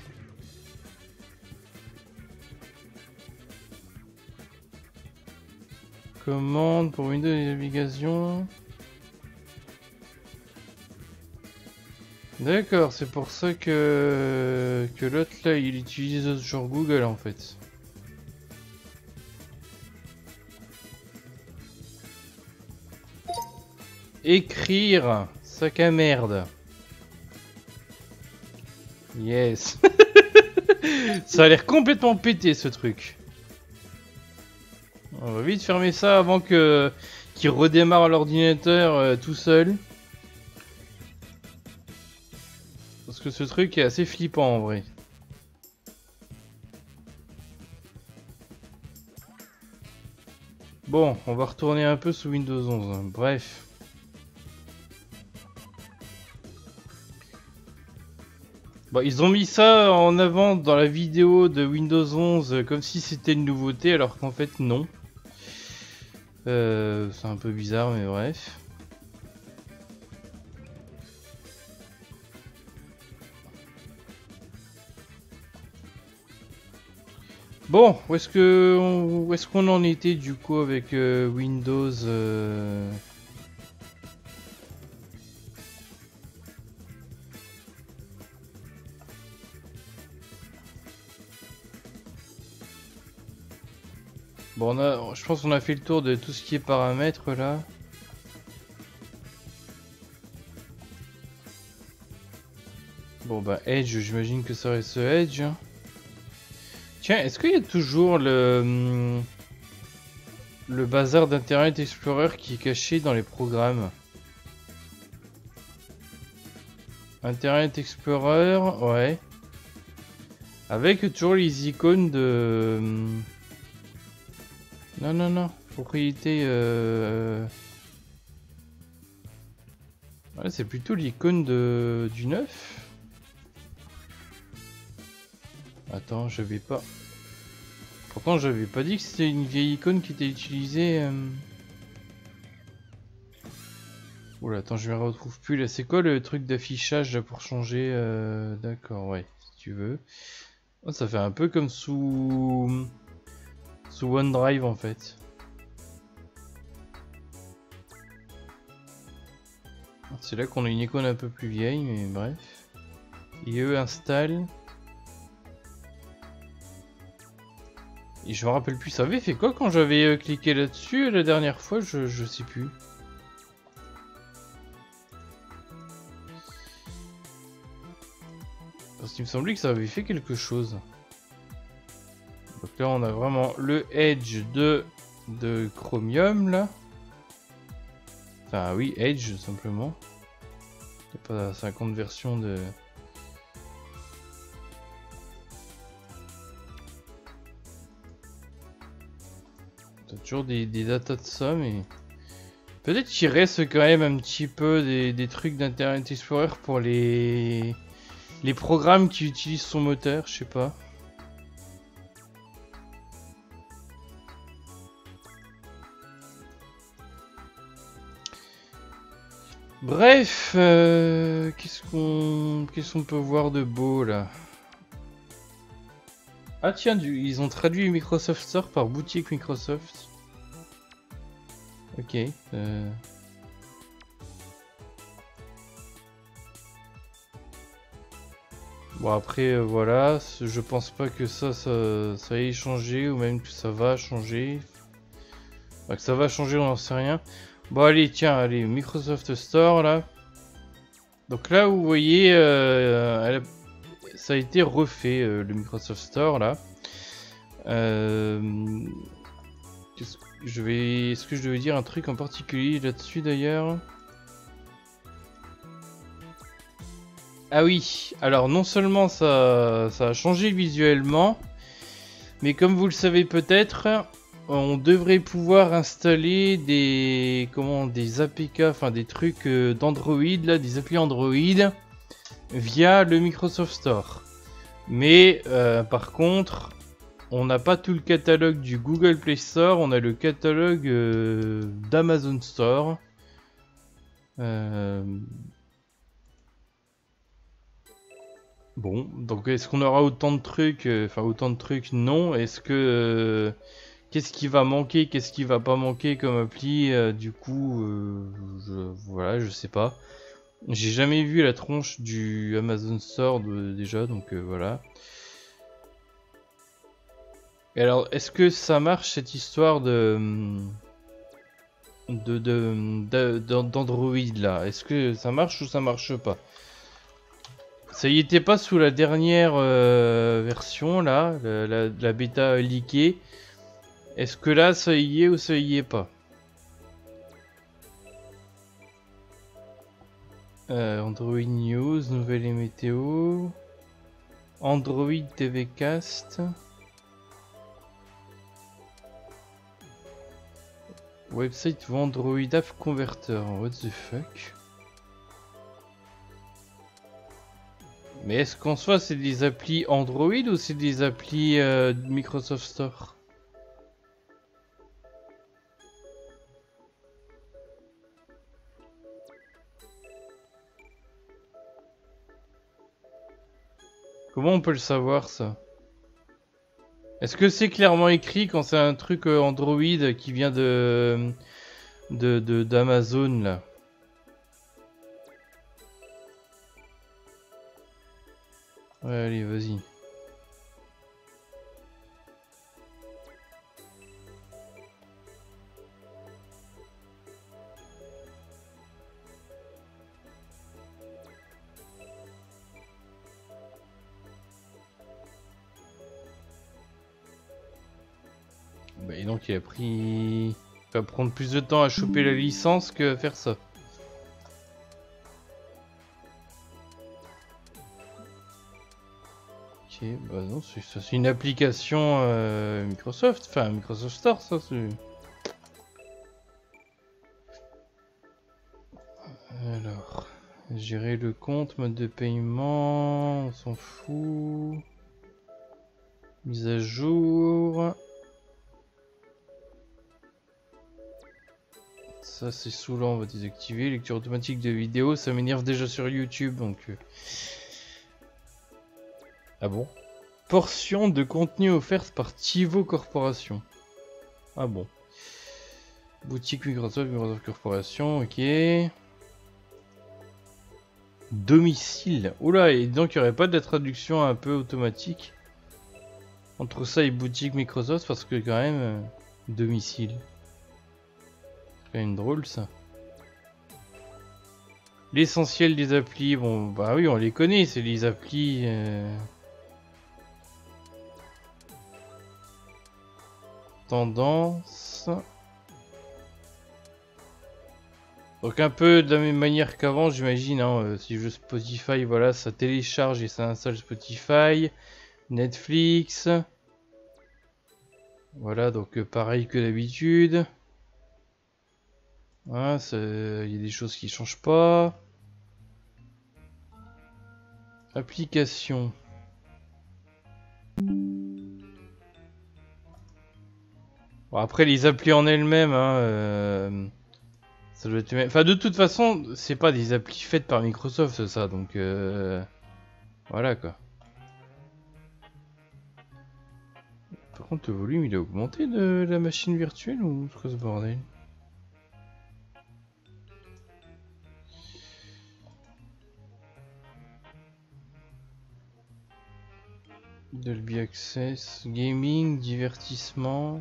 A: Commande pour Windows et navigations. D'accord, c'est pour ça que l'autre là, il utilise genre Google en fait. Écrire, sac à merde. Yes. Ça a l'air complètement pété ce truc. On va vite fermer ça avant que qu'il redémarre l'ordinateur tout seul. Parce que ce truc est assez flippant en vrai. Bon, on va retourner un peu sous Windows 11. Bref. Bon, ils ont mis ça en avant dans la vidéo de Windows 11 comme si c'était une nouveauté alors qu'en fait non. C'est un peu bizarre mais bref. Bon, où est-ce qu'on en était du coup avec Windows Bon, je pense qu'on a fait le tour de tout ce qui est paramètres là. Bon bah Edge, j'imagine que ça reste Edge. Tiens, est-ce qu'il y a toujours le bazar d'Internet Explorer qui est caché dans les programmes? Internet Explorer, ouais. Avec toujours les icônes de... Non, non, non. Propriété... Ouais, c'est plutôt l'icône du 9. Attends, j'avais pas... Pourtant, j'avais pas dit que c'était une vieille icône qui était utilisée... Oula, attends, je me retrouve plus là. C'est quoi le truc d'affichage pour changer D'accord, ouais, si tu veux. Oh, ça fait un peu comme sous OneDrive en fait. C'est là qu'on a une icône un peu plus vieille, mais bref. IE installe. Et je me rappelle plus, ça avait fait quoi quand j'avais cliqué là-dessus la dernière fois, je sais plus. Parce qu'il me semblait que ça avait fait quelque chose. Donc là on a vraiment le Edge de Chromium là. Enfin oui, Edge simplement. Il n'y a pas 50 versions de... T'as toujours des datas de ça, mais... Peut-être qu'il reste quand même un petit peu des trucs d'Internet Explorer pour les programmes qui utilisent son moteur, je sais pas. Bref, qu'est-ce qu'on peut voir de beau là? Ah tiens, ils ont traduit Microsoft Store par boutique Microsoft. Ok. Bon après voilà, je pense pas que ça ait changé ou même que ça va changer. Enfin, que ça va changer, on n'en sait rien. Bon allez, tiens, allez, Microsoft Store là. Donc là vous voyez, ça a été refait le Microsoft Store là. Est-ce que je devais dire un truc en particulier là-dessus d'ailleurs? Ah oui, alors non seulement ça a changé visuellement, mais comme vous le savez peut-être, on devrait pouvoir installer des APK, enfin des trucs d'Android là, des applis Android via le Microsoft Store. Mais par contre, on n'a pas tout le catalogue du Google Play Store, on a le catalogue d'Amazon Store. Bon, donc est-ce qu'on aura autant de trucs? Enfin, autant de trucs, non. Est-ce que... qu'est-ce qui va manquer? Qu'est-ce qui va pas manquer comme appli? Du coup, voilà, je sais pas. J'ai jamais vu la tronche du Amazon Store déjà, donc voilà. Et alors, est-ce que ça marche cette histoire d'Android là? Est-ce que ça marche ou ça marche pas? Ça y était pas sous la dernière version là, la bêta leakée. Est-ce que là ça y est ou ça y est pas? Android News, nouvelles et météo. Android TV Cast. Website ou Android App Converter. What the fuck? Mais est-ce qu'en soi c'est des applis Android ou c'est des applis Microsoft Store? Comment on peut le savoir ça? Est-ce que c'est clairement écrit quand c'est un truc Android qui vient d'Amazon là? Ouais, allez, vas-y. Bah, et donc il a pris... Il va prendre plus de temps à choper la licence que à faire ça. Ok, bah non, c'est une application Microsoft, enfin Microsoft Store, ça c'est... Alors, gérer le compte, mode de paiement, on s'en fout. Mise à jour. Ça c'est saoulant, on va désactiver. Lecture automatique de vidéos, ça m'énerve déjà sur YouTube donc... Ah bon? Portion de contenu offerte par Tivo Corporation. Ah bon. Boutique Microsoft, Microsoft Corporation, ok. Domicile. Oula, et donc il n'y aurait pas de la traduction un peu automatique entre ça et boutique Microsoft parce que quand même... domicile. C'est quand même drôle ça. L'essentiel des applis, bon bah oui on les connaît, c'est les applis... Tendance. Donc un peu de la même manière qu'avant j'imagine, hein, si je joue Spotify, voilà, ça télécharge et ça installe Spotify. Netflix. Voilà, donc pareil que d'habitude. Hein, il y a des choses qui changent pas. Application. Bon, après les applis en elles-mêmes, hein, ça doit être... Enfin de toute façon, c'est pas des applis faites par Microsoft ça, donc voilà quoi. Par contre le volume il a augmenté de la machine virtuelle ou c'est quoi ce bordel? Dolby Access, gaming, divertissement.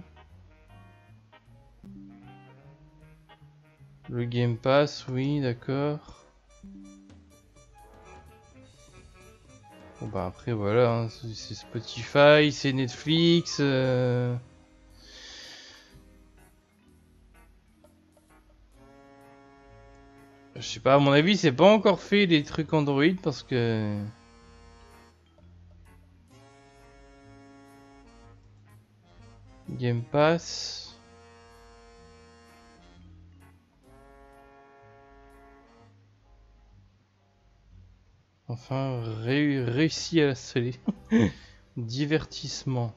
A: Le Game Pass, oui, d'accord. Bon bah après voilà, hein, c'est Spotify, c'est Netflix. Je sais pas, à mon avis, c'est pas encore fait les trucs Android parce que... Game Pass. Enfin, réussi à l'installer. Divertissement.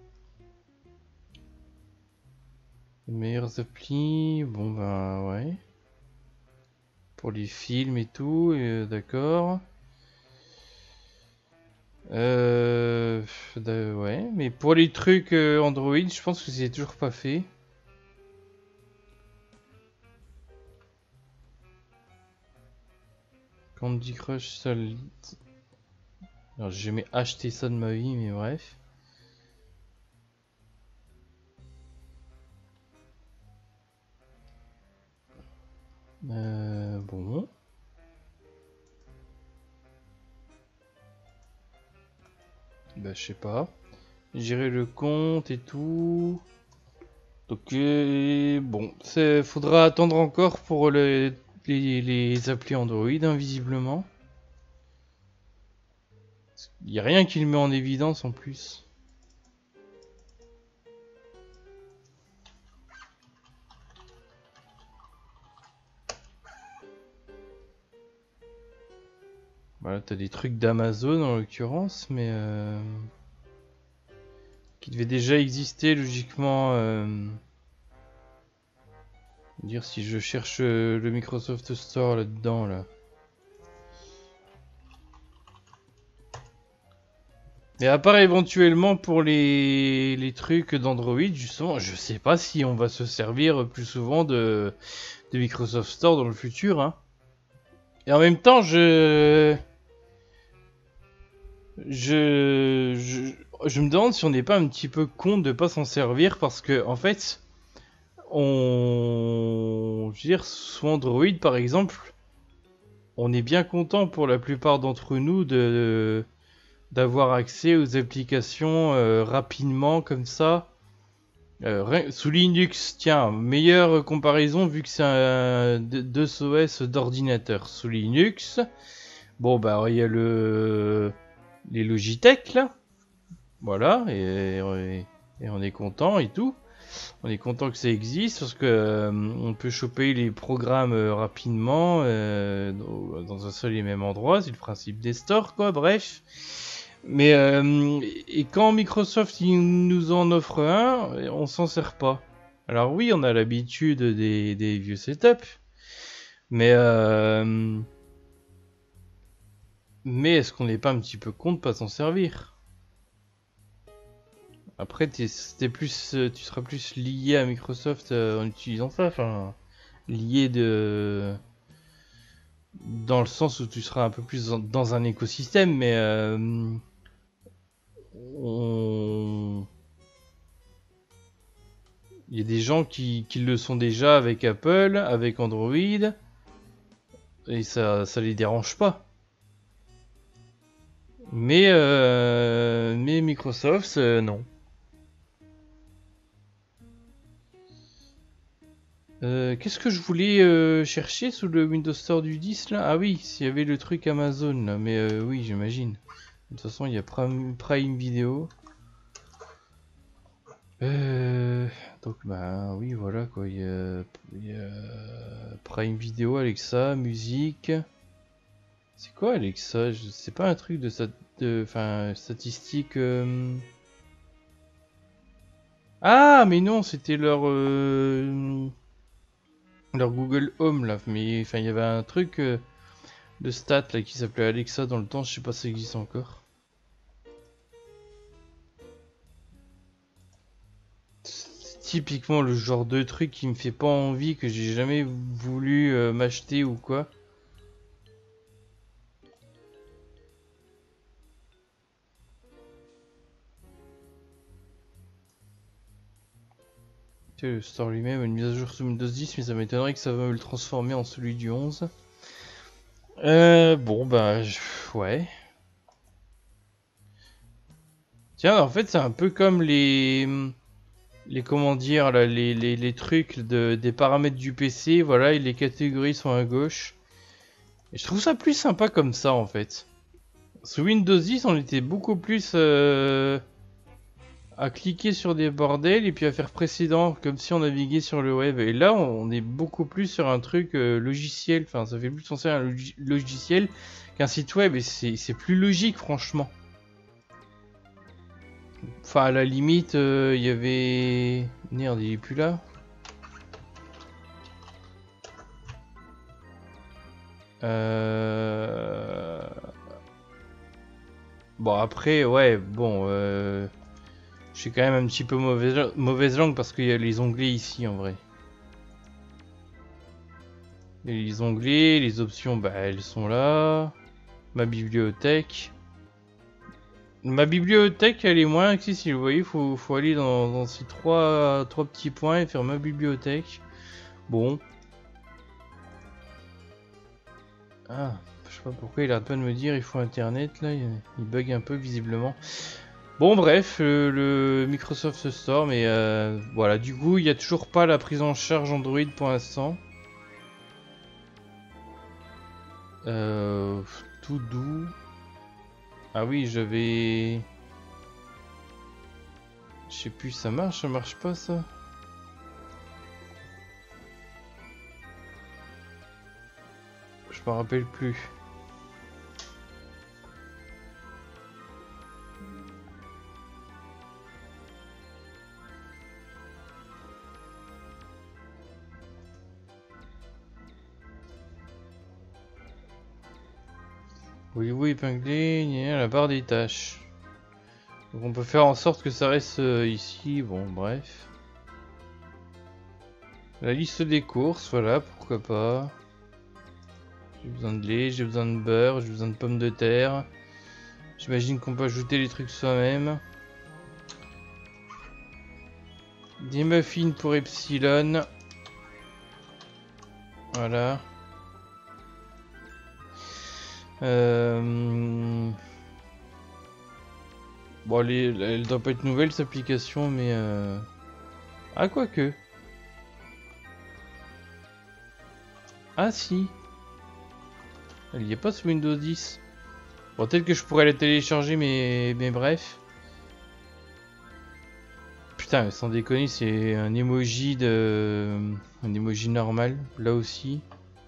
A: Les meilleures applis, bon bah ouais. Pour les films et tout, d'accord. Ouais, mais pour les trucs Android, je pense que c'est toujours pas fait. Candy Crush Solid. Alors j'ai jamais acheté ça de ma vie, mais bref. Bon. Bah je sais pas. Gérer le compte et tout. Donc bon, faudra attendre encore pour les applis Android, hein, visiblement. Il n'y a rien qui le met en évidence en plus. Voilà, t'as des trucs d'Amazon en l'occurrence, mais qui devaient déjà exister logiquement. Dire si je cherche le Microsoft Store là-dedans là. Mais à part éventuellement pour les trucs d'Android, justement, je sais pas si on va se servir plus souvent de Microsoft Store dans le futur, hein. Et en même temps, je me demande si on n'est pas un petit peu con de pas s'en servir parce que en fait, je veux dire, sous Android par exemple, on est bien content pour la plupart d'entre nous d'avoir accès aux applications rapidement comme ça. Sous Linux, tiens, meilleure comparaison vu que c'est un 2 OS d'ordinateur. Sous Linux, bon bah il y a les Logitech là, voilà, et on est content et tout. On est content que ça existe parce que on peut choper les programmes rapidement dans un seul et même endroit. C'est le principe des stores, quoi. Bref. Mais et quand Microsoft il nous en offre un, on s'en sert pas. Alors oui, on a l'habitude des vieux setups, mais est-ce qu'on n'est pas un petit peu con de pas s'en servir? Après, tu seras plus lié à Microsoft en utilisant ça, enfin, lié dans le sens où tu seras un peu plus dans un écosystème, mais on... il y a des gens qui le sont déjà avec Apple, avec Android, et ça les dérange pas. Mais Microsoft, non. Qu'est-ce que je voulais chercher sous le Windows Store du 10 là? Ah oui, s'il y avait le truc Amazon là, mais oui, j'imagine. De toute façon, il y a Prime Video. Donc bah oui, voilà quoi, il y a Prime Video, Alexa, musique. C'est quoi Alexa? C'est pas un truc enfin, statistique. Ah, mais non, c'était leur Google Home là. Mais enfin, il y avait un truc de stats là qui s'appelait Alexa dans le temps. Je sais pas si ça existe encore. C'est typiquement le genre de truc qui me fait pas envie, que j'ai jamais voulu m'acheter ou quoi. Le store lui-même a une mise à jour sous Windows 10, mais ça m'étonnerait que ça va me le transformer en celui du 11. Bon, bah, ouais. Tiens, en fait, c'est un peu comme comment dire, là, les trucs des paramètres du PC, voilà, et les catégories sont à gauche. Et je trouve ça plus sympa comme ça, en fait. Sous Windows 10, on était beaucoup plus à cliquer sur des bordels et puis à faire précédent, comme si on naviguait sur le web. Et là, on est beaucoup plus sur un truc logiciel. Enfin, ça fait plus penser à un logiciel qu'un site web. Et c'est plus logique, franchement. Enfin, à la limite, il y avait... Merde, il est plus là. Bon, après, ouais, bon... Je suis quand même un petit peu mauvaise langue parce qu'il y a les onglets ici, en vrai. Et les onglets, les options, bah, elles sont là. Ma bibliothèque. Ma bibliothèque, elle est moins accessible. Vous voyez, faut aller dans ces trois petits points et faire ma bibliothèque. Bon. Ah, je sais pas pourquoi il arrête pas de me dire il faut internet là. Il bug un peu visiblement. Bon, bref, le Microsoft Store, mais voilà. Du coup, il n'y a toujours pas la prise en charge Android pour l'instant. Tout doux. Ah oui, j'avais... Je sais plus, ça marche pas ça? Je me rappelle plus. Voulez-vous épingler la barre des tâches? Donc on peut faire en sorte que ça reste ici, bon bref. La liste des courses, voilà, pourquoi pas. J'ai besoin de lait, j'ai besoin de beurre, j'ai besoin de pommes de terre. J'imagine qu'on peut ajouter les trucs soi-même. Des muffins pour Epsilon. Voilà. Bon, elle doit pas être nouvelle cette application, mais Ah, quoique. Ah, si. Il n'y a pas sur Windows 10. Bon, peut-être que je pourrais la télécharger, mais bref. Putain, sans déconner, c'est un emoji de... Un emoji normal, là aussi.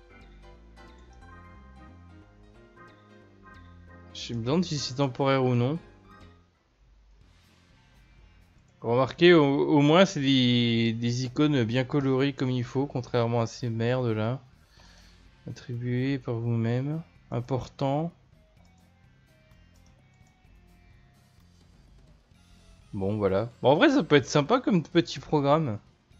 A: Je me demande si c'est temporaire ou non. Remarquez, au moins, c'est des icônes bien colorées comme il faut, contrairement à ces merdes là. Attribué par vous-même. Important. Bon, voilà. Bon, en vrai, ça peut être sympa comme petit programme.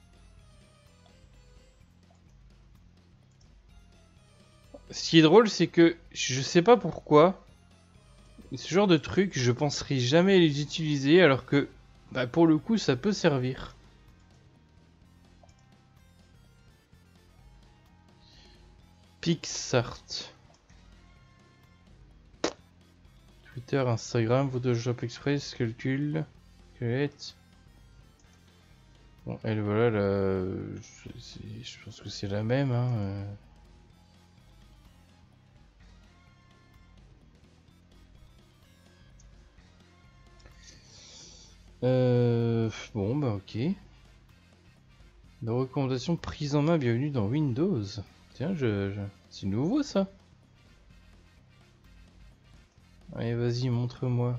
A: Ce qui est drôle, c'est que je sais pas pourquoi, ce genre de truc, je penserais jamais les utiliser, alors que, bah, pour le coup, ça peut servir. PixArt. Twitter, Instagram, Photoshop Express, Calcul, Calculate. Bon, elle, voilà, là, je pense que c'est la même, hein. Bon, bah, ok. De recommandations prise en main, bienvenue dans Windows. Tiens, c'est nouveau, ça. Allez, vas-y, montre-moi.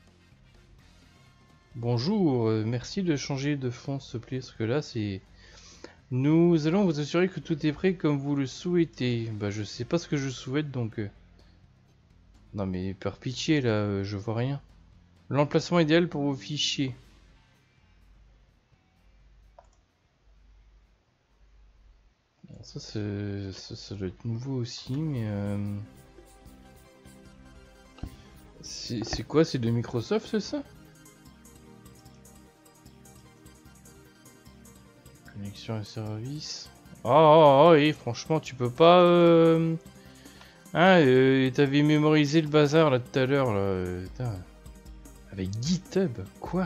A: Bonjour, merci de changer de fond, s'il te plaît, parce que là, c'est... Nous allons vous assurer que tout est prêt comme vous le souhaitez. Bah, je sais pas ce que je souhaite, donc... Non, mais par pitié, là, je vois rien. L'emplacement idéal pour vos fichiers. Bon, ça doit être nouveau aussi, mais... C'est quoi? C'est de Microsoft, c'est ça? Connexion et service. Oh, oui, franchement, tu peux pas... t'avais mémorisé le bazar, là, tout à l'heure, là. Putain. Avec GitHub, quoi?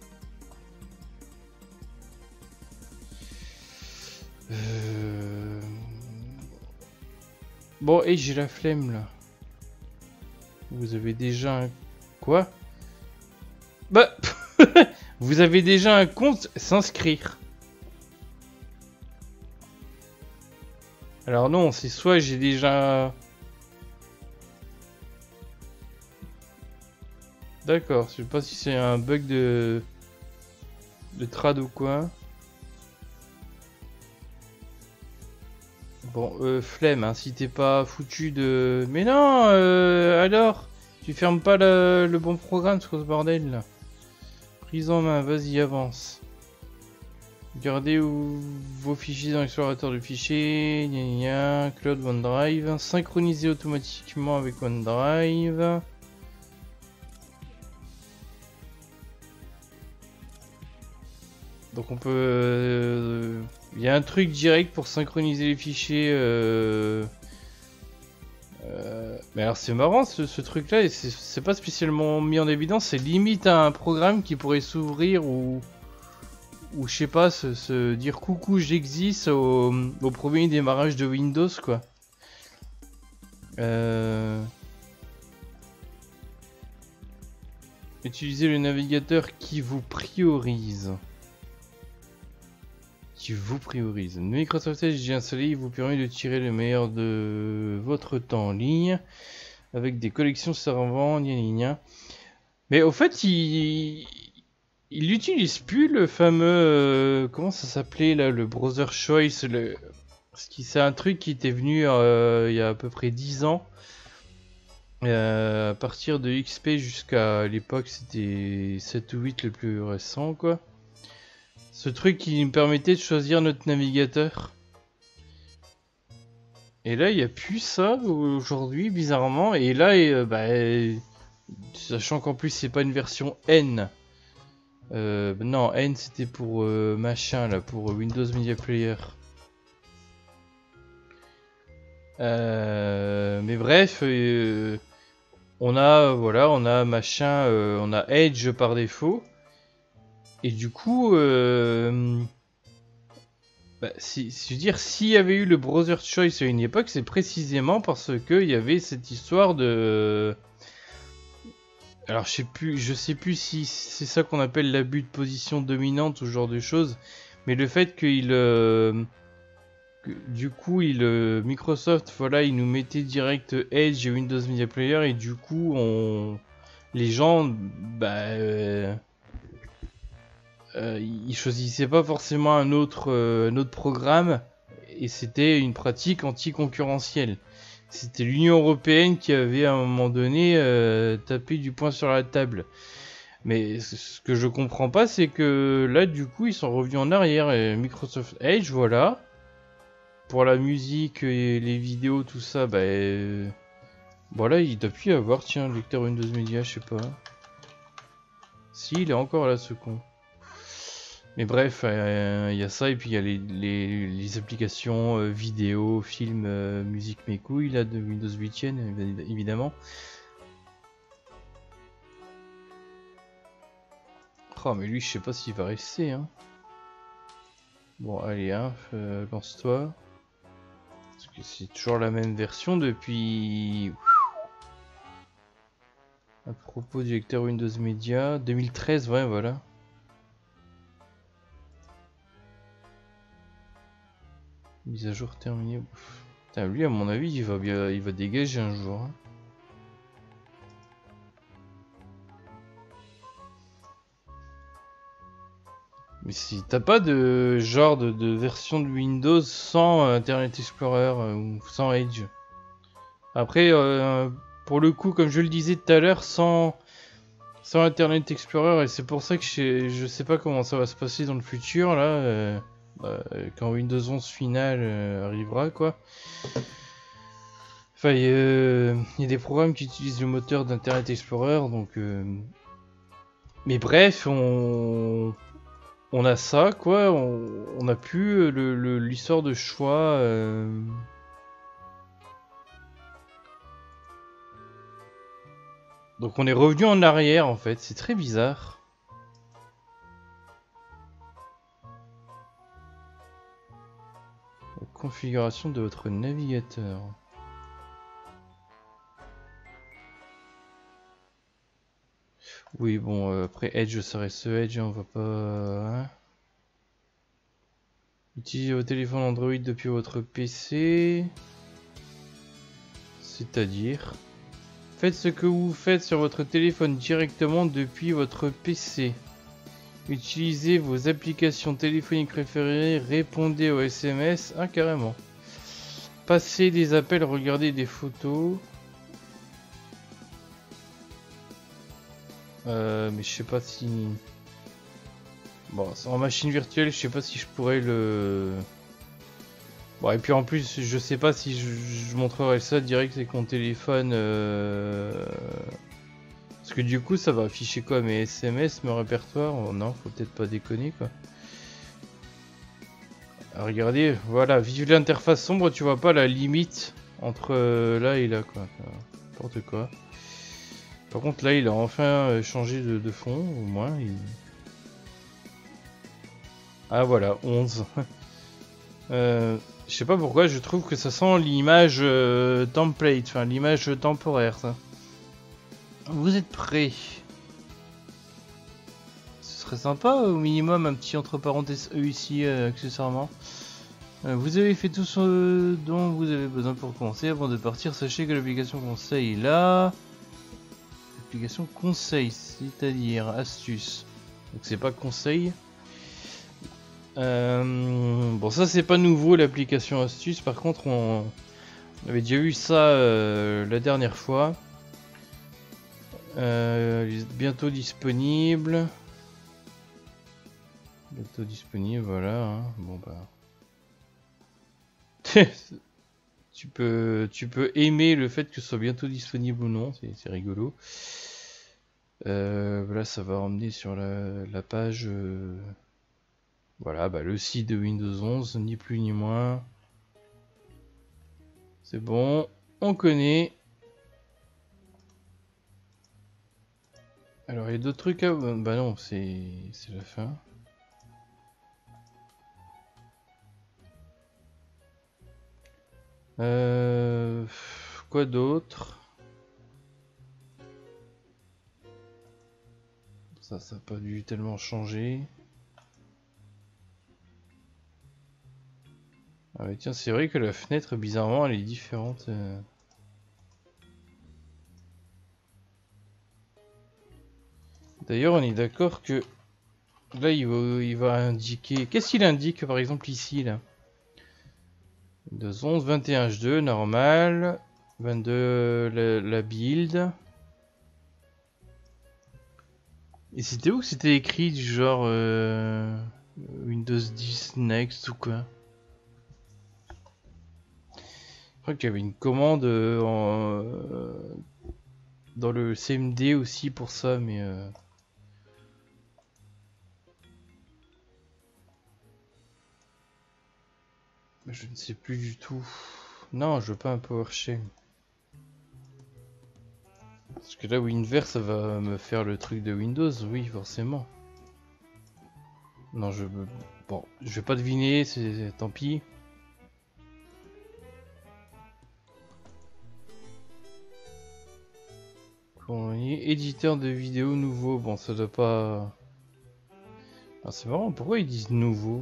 A: Bon, et j'ai la flemme, là. Vous avez déjà un... Quoi? Bah... Vous avez déjà un compte s'inscrire. Alors non, c'est soit j'ai déjà... D'accord, je sais pas si c'est un bug de trad ou quoi. Bon, flemme, hein, si t'es pas foutu de... Mais non, alors, tu fermes pas le bon programme sur ce bordel là. Prise en main, vas-y, avance. Gardez vos fichiers dans l'explorateur de fichiers, gna gna, Cloud OneDrive, synchronisez automatiquement avec OneDrive. Donc on peut... Il y a un truc direct pour synchroniser les fichiers. Mais alors c'est marrant ce truc là, et c'est pas spécialement mis en évidence, c'est limite un programme qui pourrait s'ouvrir ou je sais pas, se dire coucou j'existe au premier démarrage de Windows quoi. Utilisez le navigateur qui vous priorise. Microsoft Edge j'ai installé, il vous permet de tirer le meilleur de votre temps en ligne avec des collections servant gna gna gna. Mais au fait, il n'utilise plus le fameux comment ça s'appelait là, le browser choice, c'est un truc qui était venu il y a à peu près 10 ans. À partir de XP jusqu'à l'époque, c'était 7 ou 8 le plus récent quoi. Ce truc qui nous permettait de choisir notre navigateur. Et là, il n'y a plus ça aujourd'hui, bizarrement. Et là, sachant qu'en plus, c'est pas une version N. Non, N c'était pour machin, là, pour Windows Media Player. Mais bref, on a machin, on a Edge par défaut. Et du coup, Bah, je veux dire, s'il y avait eu le Browser Choice à une époque, c'est précisément parce que il y avait cette histoire de... Alors je sais plus si c'est ça qu'on appelle l'abus de position dominante ou ce genre de choses, mais le fait du coup, Microsoft, voilà, il nous mettait direct Edge et Windows Media Player et du coup, les gens, ils choisissaient pas forcément un autre programme et c'était une pratique anti-concurrentielle. C'était l'Union Européenne qui avait à un moment donné tapé du poing sur la table. Mais ce que je comprends pas, c'est que là, du coup, ils sont revenus en arrière. Et Microsoft Edge, voilà. Pour la musique et les vidéos, tout ça, voilà, il doit plus y avoir, tiens, lecteur Windows Media, je sais pas. Si, il est encore là, ce con. Mais bref, il y a ça, et puis il y a les applications vidéo, film, musique, mes couilles, là, de Windows 8, évidemment. Oh, mais lui, je sais pas s'il va rester, hein. Bon, allez, hein, lance-toi. Parce que c'est toujours la même version depuis... À propos du lecteur Windows Media, 2013, ouais, voilà. Mise à jour terminée. Putain, lui, à mon avis, il va dégager un jour. Hein. Mais si t'as pas de genre de version de Windows sans Internet Explorer ou sans Edge. Après, pour le coup, comme je le disais tout à l'heure, sans Internet Explorer, et c'est pour ça que je sais pas comment ça va se passer dans le futur, là, quand Windows 11 final arrivera, quoi. Enfin, il y a des programmes qui utilisent le moteur d'Internet Explorer, donc... Mais bref, on a ça, quoi. On a plus l'histoire de choix... Donc on est revenu en arrière, en fait. C'est très bizarre. La configuration de votre navigateur. Oui, bon, après Edge, ça reste Edge, on va pas... Hein. Utilisez vos téléphones Android depuis votre PC. C'est-à-dire... Faites ce que vous faites sur votre téléphone directement depuis votre PC. Utilisez vos applications téléphoniques préférées, répondez aux SMS, ah carrément. Passez des appels, regardez des photos. Mais je sais pas si... Bon, en machine virtuelle, je sais pas si je pourrais le... Bon, et puis en plus, je sais pas si je montrerai ça direct avec mon téléphone. Parce que du coup, ça va afficher quoi? Mes SMS, mes répertoires? Oh, non, faut peut-être pas déconner, quoi. Regardez, voilà, vive l'interface sombre, tu vois pas la limite entre là et là, quoi. N'importe quoi. Par contre, là, il a enfin changé de fond, au moins. Ah, voilà, 11. Je sais pas pourquoi, je trouve que ça sent l'image template, enfin l'image temporaire, ça. Vous êtes prêts? Ce serait sympa, au minimum, un petit entre parenthèses E ici, accessoirement. Vous avez fait tout ce dont vous avez besoin pour commencer. Avant de partir, sachez que l'application conseil est là. L'application conseil, c'est-à-dire astuce. Donc c'est pas conseil. Bon, ça c'est pas nouveau, l'application astuce. Par contre, on avait déjà vu ça la dernière fois. Bientôt disponible. Bientôt disponible, voilà. Hein. Bon bah. Tu peux aimer le fait que ce soit bientôt disponible ou non, c'est rigolo. Là, ça va emmener sur la page. Voilà, bah, le site de Windows 11, ni plus ni moins. C'est bon, on connaît. Alors, il y a d'autres trucs à... Bah non, c'est la fin. Euh... Quoi d'autre? Ça n'a pas dû tellement changer. Ah mais tiens, c'est vrai que la fenêtre, bizarrement, elle est différente. D'ailleurs, on est d'accord que là, il va indiquer... Qu'est-ce qu'il indique, par exemple, ici, là? Windows 11, 21 H2, normal. 22, la build. Et c'était où que c'était écrit du genre Windows 10 Next ou quoi? Je crois qu'il y avait une commande dans le CMD aussi pour ça, mais je ne sais plus du tout. Non, je veux pas un PowerShell. Parce que là, WinVer, ça va me faire le truc de Windows, oui, forcément. Non, bon, je vais pas deviner, tant pis. Éditeur de vidéo nouveau, bon, ça doit pas... Ah, c'est marrant, pourquoi ils disent nouveau?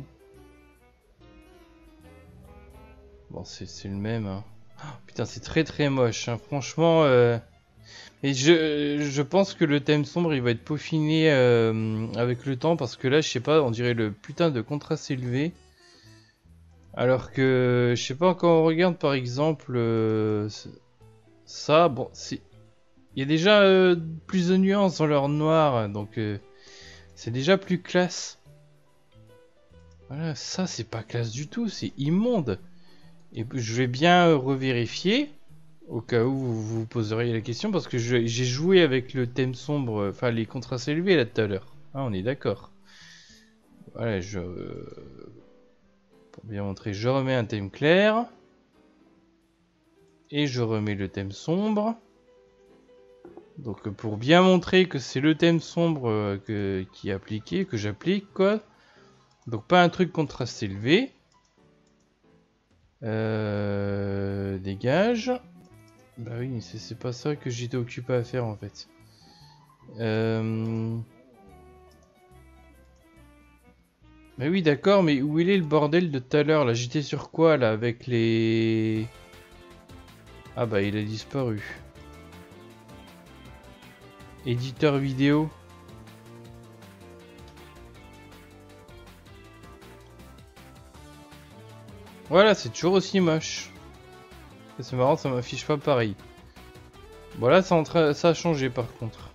A: Bon, c'est le même, hein. Oh, putain, c'est très moche, hein. Franchement... Et je pense que le thème sombre il va être peaufiné avec le temps parce que là je sais pas, on dirait le putain de contraste élevé. Alors que je sais pas, quand on regarde par exemple ça, bon, il y a déjà plus de nuances dans leur noir, donc c'est déjà plus classe. Voilà, ça c'est pas classe du tout, c'est immonde. Et je vais bien revérifier. Au cas où vous vous poseriez la question, parce que j'ai joué avec le thème sombre, enfin les contrastes élevés là tout à l'heure. Ah, on est d'accord. Voilà, pour bien montrer, je remets un thème clair. Et je remets le thème sombre. Donc pour bien montrer que c'est le thème sombre qui est appliqué, que j'applique quoi. Donc pas un truc contraste élevé. Dégage. Bah oui, c'est pas ça que j'étais occupé à faire en fait. Mais oui, d'accord, mais où il est le bordel de tout à l'heure là? J'étais sur quoi là avec les... Ah bah il a disparu. Éditeur vidéo. Voilà, c'est toujours aussi moche. C'est marrant, ça m'affiche pas pareil. Voilà, ça a changé par contre.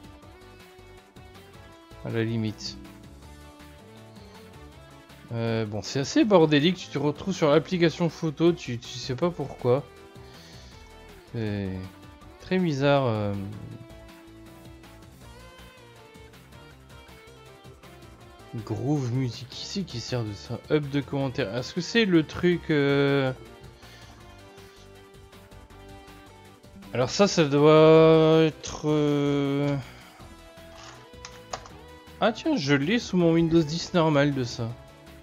A: À la limite. Bon, c'est assez bordélique, tu te retrouves sur l'application photo, tu sais pas pourquoi. C'est très bizarre. Groove Music, qui c'est qui sert de ça? Hub de commentaires. Est-ce que c'est le truc... Alors ça doit être... Ah tiens, je l'ai sous mon Windows 10 normal de ça.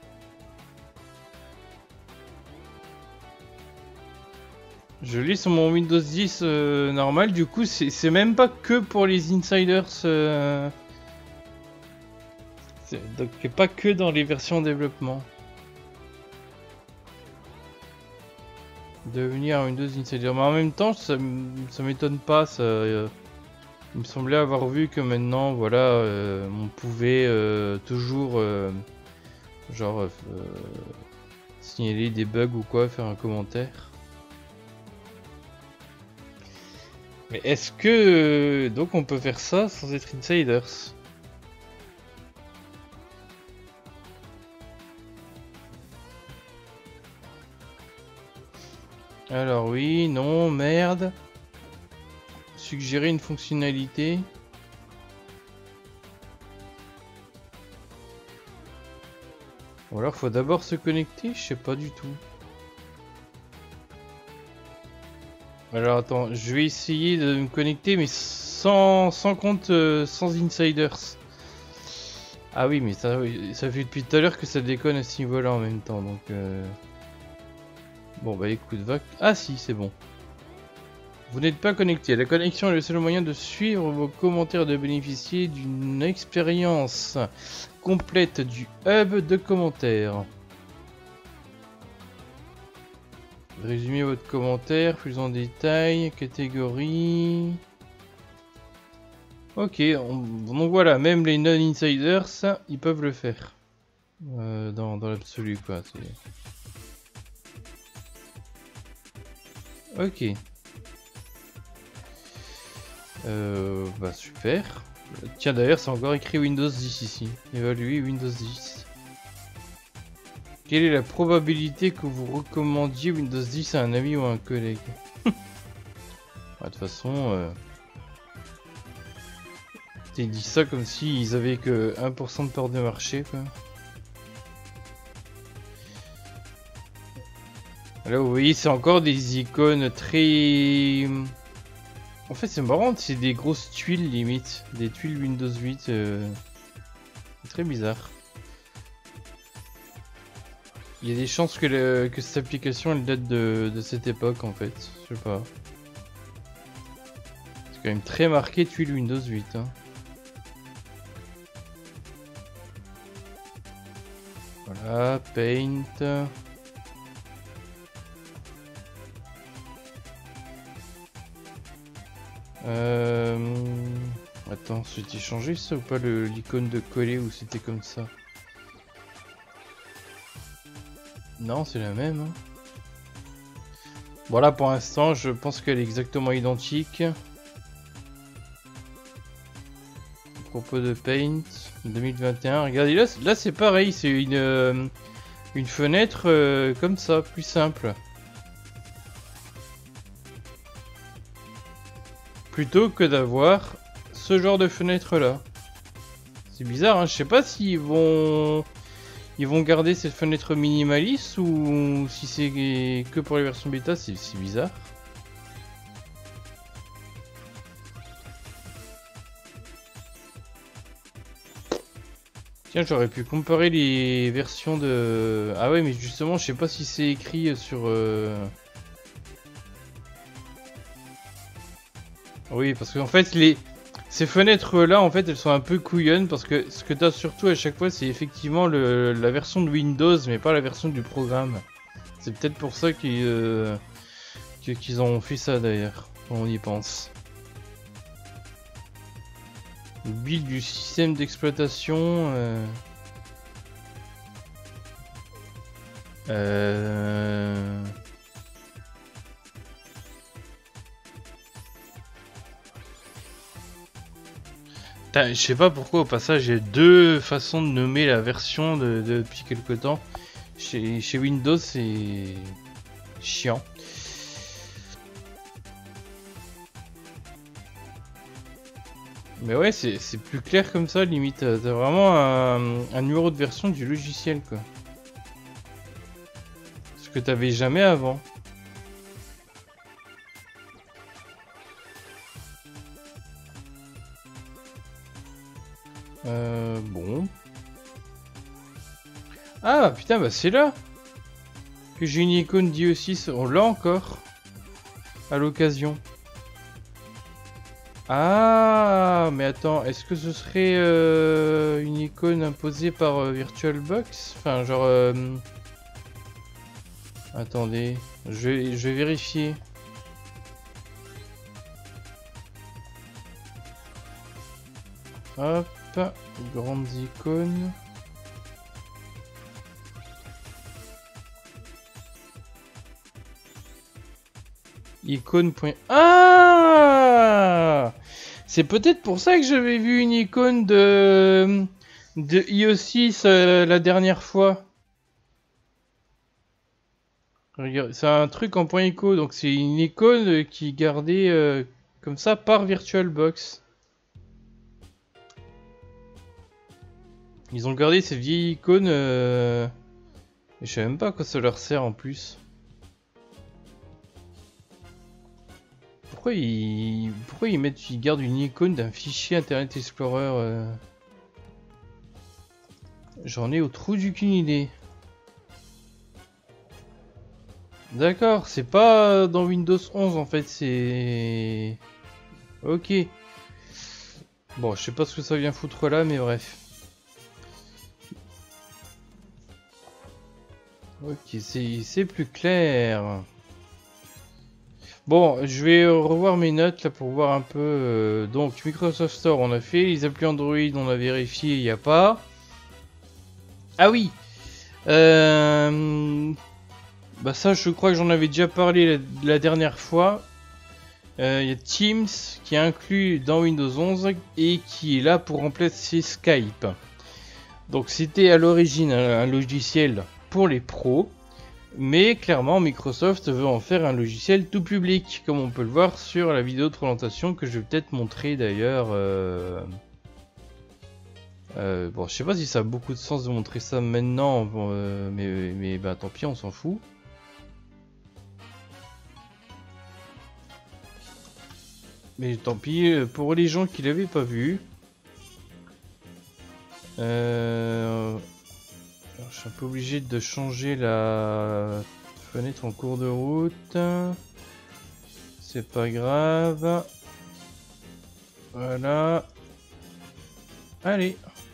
A: Je l'ai sur mon Windows 10 normal, du coup c'est même pas que pour les insiders. Donc pas que dans les versions développement. Devenir un Windows Insider. Mais en même temps, ça m'étonne pas. Il me semblait avoir vu que maintenant, voilà, on pouvait toujours genre signaler des bugs ou quoi, faire un commentaire. Mais est-ce que donc on peut faire ça sans être insiders? Alors oui, non, merde. Suggérer une fonctionnalité. Ou alors faut d'abord se connecter, je sais pas du tout. Alors attends, je vais essayer de me connecter mais sans compte, sans insiders. Ah oui, mais ça fait depuis tout à l'heure que ça déconne à ce niveau-là en même temps, donc... Bon bah écoute, va... Ah si, c'est bon. Vous n'êtes pas connecté. La connexion est le seul moyen de suivre vos commentaires et de bénéficier d'une expérience complète du hub de commentaires. Résumez votre commentaire, plus en détail, catégorie... Ok, donc voilà, même les non-insiders, ils peuvent le faire. Dans l'absolu, quoi. Ok. Bah super. Tiens, d'ailleurs, c'est encore écrit Windows 10 ici. Évaluer Windows 10. Quelle est la probabilité que vous recommandiez Windows 10 à un ami ou à un collègue? De toute façon... Ils disent ça comme si ils avaient que 1% de part de marché, quoi. Là, vous voyez, c'est encore des icônes très... En fait, c'est marrant, c'est des grosses tuiles, limite. Des tuiles Windows 8. C'est très bizarre. Il y a des chances que cette application, elle date de cette époque, en fait. Je sais pas. C'est quand même très marqué tuiles Windows 8, hein. Voilà, Paint. Attends, c'était changé ça ou pas l'icône de coller ou c'était comme ça? Non, c'est la même. Hein. Voilà, pour l'instant, je pense qu'elle est exactement identique. À propos de Paint 2021, regardez là c'est pareil, c'est une fenêtre comme ça, plus simple. Plutôt que d'avoir ce genre de fenêtre là. C'est bizarre, hein, je sais pas s'ils vont garder cette fenêtre minimaliste ou si c'est que pour les versions bêta, c'est bizarre. Tiens, j'aurais pu comparer les versions de... Ah ouais, mais justement, je sais pas si c'est écrit sur... Oui, parce qu'en fait, ces fenêtres-là, en fait, elles sont un peu couillonnes parce que ce que tu as surtout à chaque fois, c'est effectivement la version de Windows, mais pas la version du programme. C'est peut-être pour ça qu'ils ont fait ça d'ailleurs, quand on y pense. Build du système d'exploitation. Je sais pas pourquoi au passage il y a deux façons de nommer la version depuis quelque temps. Chez Windows c'est chiant. Mais ouais, c'est plus clair comme ça, limite. T'as vraiment un numéro de version du logiciel, quoi. Ce que t'avais jamais avant. Bon. Ah, putain, bah c'est là que j'ai une icône d'IE6. On l'a encore. À l'occasion. Ah, mais attends, est-ce que ce serait une icône imposée par VirtualBox? Enfin, genre... Attendez, je vais vérifier. Hop, grandes icônes. Icône. Ah! C'est peut-être pour ça que j'avais vu une icône de IE6 la dernière fois. Regarde, c'est un truc en point .ico, donc c'est une icône qui est gardée comme ça par VirtualBox. Ils ont gardé ces vieilles icônes. Je sais même pas à quoi ça leur sert en plus. Pourquoi ils gardent une icône d'un fichier Internet Explorer J'en ai au trou d'aucune idée. D'accord, c'est pas dans Windows 11 en fait, c'est... Ok. Bon, je sais pas ce que ça vient foutre là, mais bref. Ok, c'est plus clair. Bon, je vais revoir mes notes là pour voir un peu. Donc, Microsoft Store, on a fait. Les applis Android, on a vérifié, il n'y a pas. Ah oui Bah ça, je crois que j'en avais déjà parlé la dernière fois. Il y a Teams qui est inclus dans Windows 11 et qui est là pour remplacer Skype. Donc c'était à l'origine un logiciel pour les pros, mais clairement Microsoft veut en faire un logiciel tout public, comme on peut le voir sur la vidéo de présentation que je vais peut-être montrer d'ailleurs. Bon, je sais pas si ça a beaucoup de sens de montrer ça maintenant, bon, mais bah tant pis, on s'en fout. Mais tant pis, pour les gens qui l'avaient pas vu. Je suis un peu obligé de changer la fenêtre en cours de route. C'est pas grave. Voilà. Allez.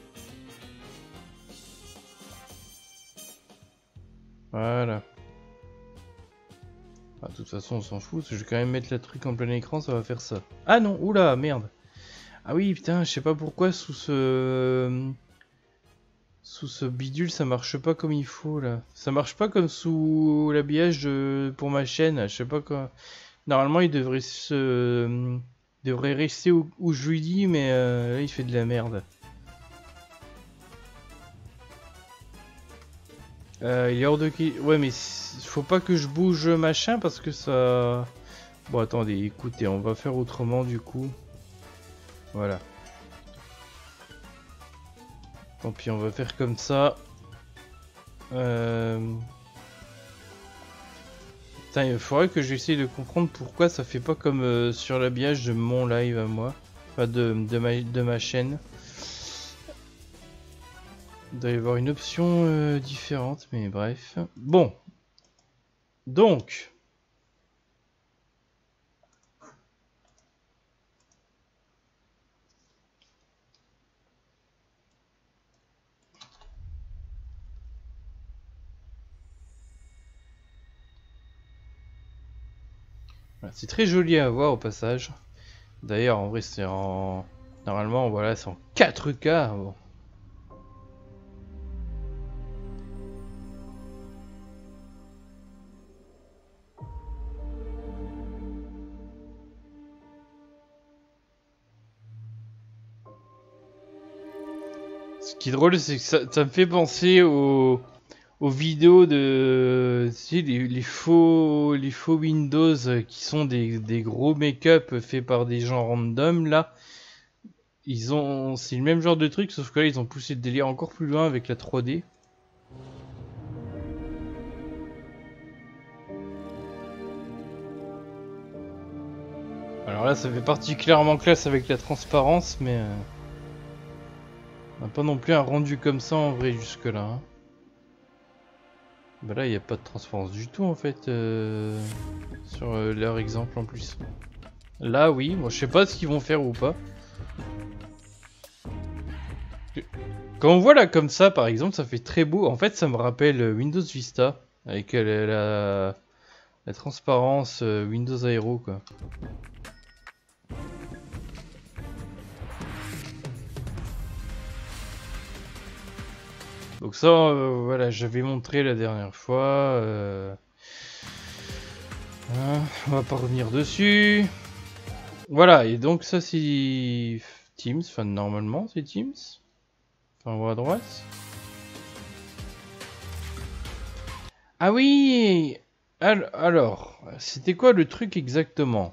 A: Voilà. Ah, de toute façon, on s'en fout. Je vais quand même mettre le truc en plein écran, ça va faire ça. Ah non, oula, merde. Ah oui, putain, je sais pas pourquoi sous ce bidule ça marche pas comme il faut là. Ça marche pas comme sous l'habillage pour ma chaîne. Je sais pas quoi. Normalement il devrait rester où je lui dis, mais là il fait de la merde. Il est hors de qui. Ouais, mais faut pas que je bouge machin parce que ça. Bon, attendez, écoutez, on va faire autrement du coup. Voilà. Tant pis, on va faire comme ça. Putain, il faudrait que j'essaye de comprendre pourquoi ça fait pas comme sur l'habillage de mon live à moi. Enfin, de ma chaîne. Il doit y avoir une option différente, mais bref. Bon. Donc. Voilà, c'est très joli à voir au passage. D'ailleurs, en vrai, c'est en... Normalement, voilà, c'est en 4K. Bon. Ce qui est drôle, c'est que ça me fait penser aux vidéos de... Tu sais, les faux Windows qui sont des gros make-up faits par des gens random, là. C'est le même genre de truc, sauf que là, ils ont poussé le délire encore plus loin avec la 3D. Alors là, ça fait particulièrement classe avec la transparence, mais... on n'a pas non plus un rendu comme ça en vrai jusque-là. Hein. Bah là, il n'y a pas de transparence du tout en fait sur leur exemple en plus. Là, oui, moi je sais pas ce qu'ils vont faire ou pas. Quand on voit là comme ça, par exemple, ça fait très beau. En fait, ça me rappelle Windows Vista avec la transparence Windows Aero quoi. Donc ça, voilà, j'avais montré la dernière fois. Hein, on va pas revenir dessus. Voilà, et donc ça c'est Teams, enfin normalement c'est Teams. Enfin, en haut à droite. Ah oui. Alors, c'était quoi le truc exactement?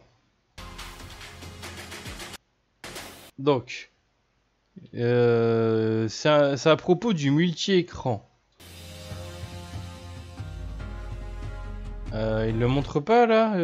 A: Donc, c'est à propos du multi-écran. Il le montre pas là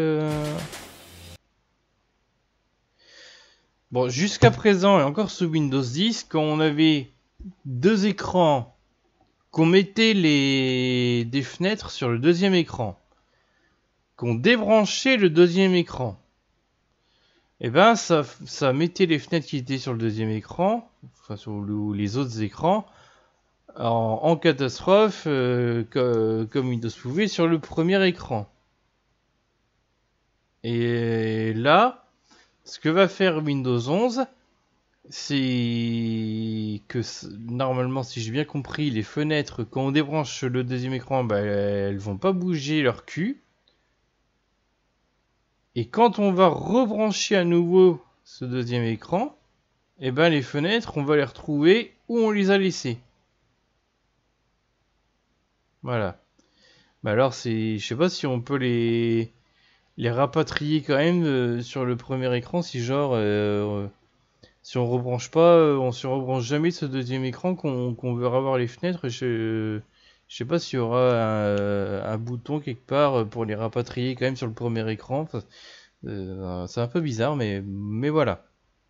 A: Bon, jusqu'à présent, et encore sous Windows 10, quand on avait deux écrans, qu'on mettait des fenêtres sur le deuxième écran, qu'on débranchait le deuxième écran, et ben ça mettait les fenêtres qui étaient sur le deuxième écran, enfin sur les autres écrans, en catastrophe, comme Windows pouvait sur le premier écran. Et là, ce que va faire Windows 11, c'est que normalement, si j'ai bien compris, les fenêtres, quand on débranche le deuxième écran, bah, elles vont pas bouger leur cul. Et quand on va rebrancher à nouveau ce deuxième écran, et ben les fenêtres, on va les retrouver où on les a laissées. Voilà. Bah alors, je sais pas si on peut les rapatrier quand même sur le premier écran, si genre si on rebranche pas, on se rebranche jamais ce deuxième écran qu'on veut avoir les fenêtres. Je sais pas s'il y aura un bouton quelque part pour les rapatrier quand même sur le premier écran. Enfin, c'est un peu bizarre, mais voilà.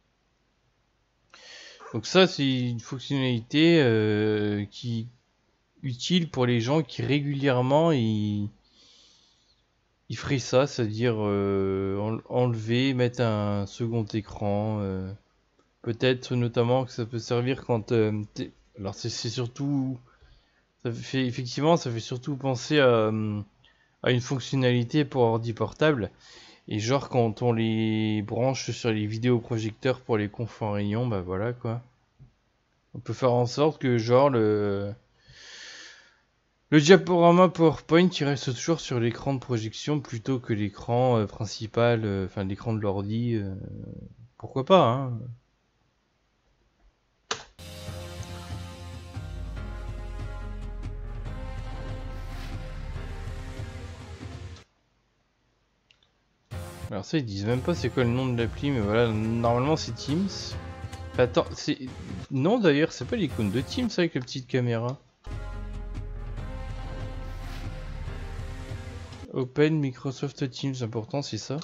A: Donc ça, c'est une fonctionnalité qui utile pour les gens qui régulièrement ils feraient ça, c'est-à-dire enlever, mettre un second écran. Peut-être notamment que ça peut servir quand alors c'est surtout ça fait surtout penser à une fonctionnalité pour ordi portable, et genre quand on les branche sur les vidéoprojecteurs pour les confs en rayon, bah voilà quoi. On peut faire en sorte que genre le diaporama PowerPoint il reste toujours sur l'écran de projection plutôt que l'écran principal, enfin l'écran de l'ordi. Pourquoi pas, hein. Alors ça, ils disent même pas c'est quoi le nom de l'appli, mais voilà, normalement c'est Teams. Attends, c'est... Non d'ailleurs, c'est pas l'icône de Teams avec la petite caméra. Open Microsoft Teams, important c'est ça.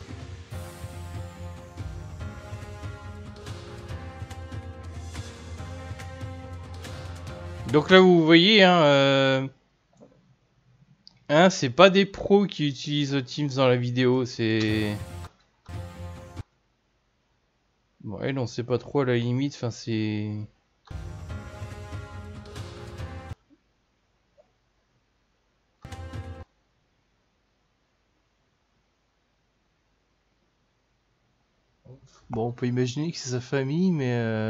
A: Donc là vous voyez, hein, c'est pas des pros qui utilisent Teams dans la vidéo, c'est... Bon, elle, on sait pas trop à la limite, enfin c'est... Bon, on peut imaginer que c'est sa famille, mais...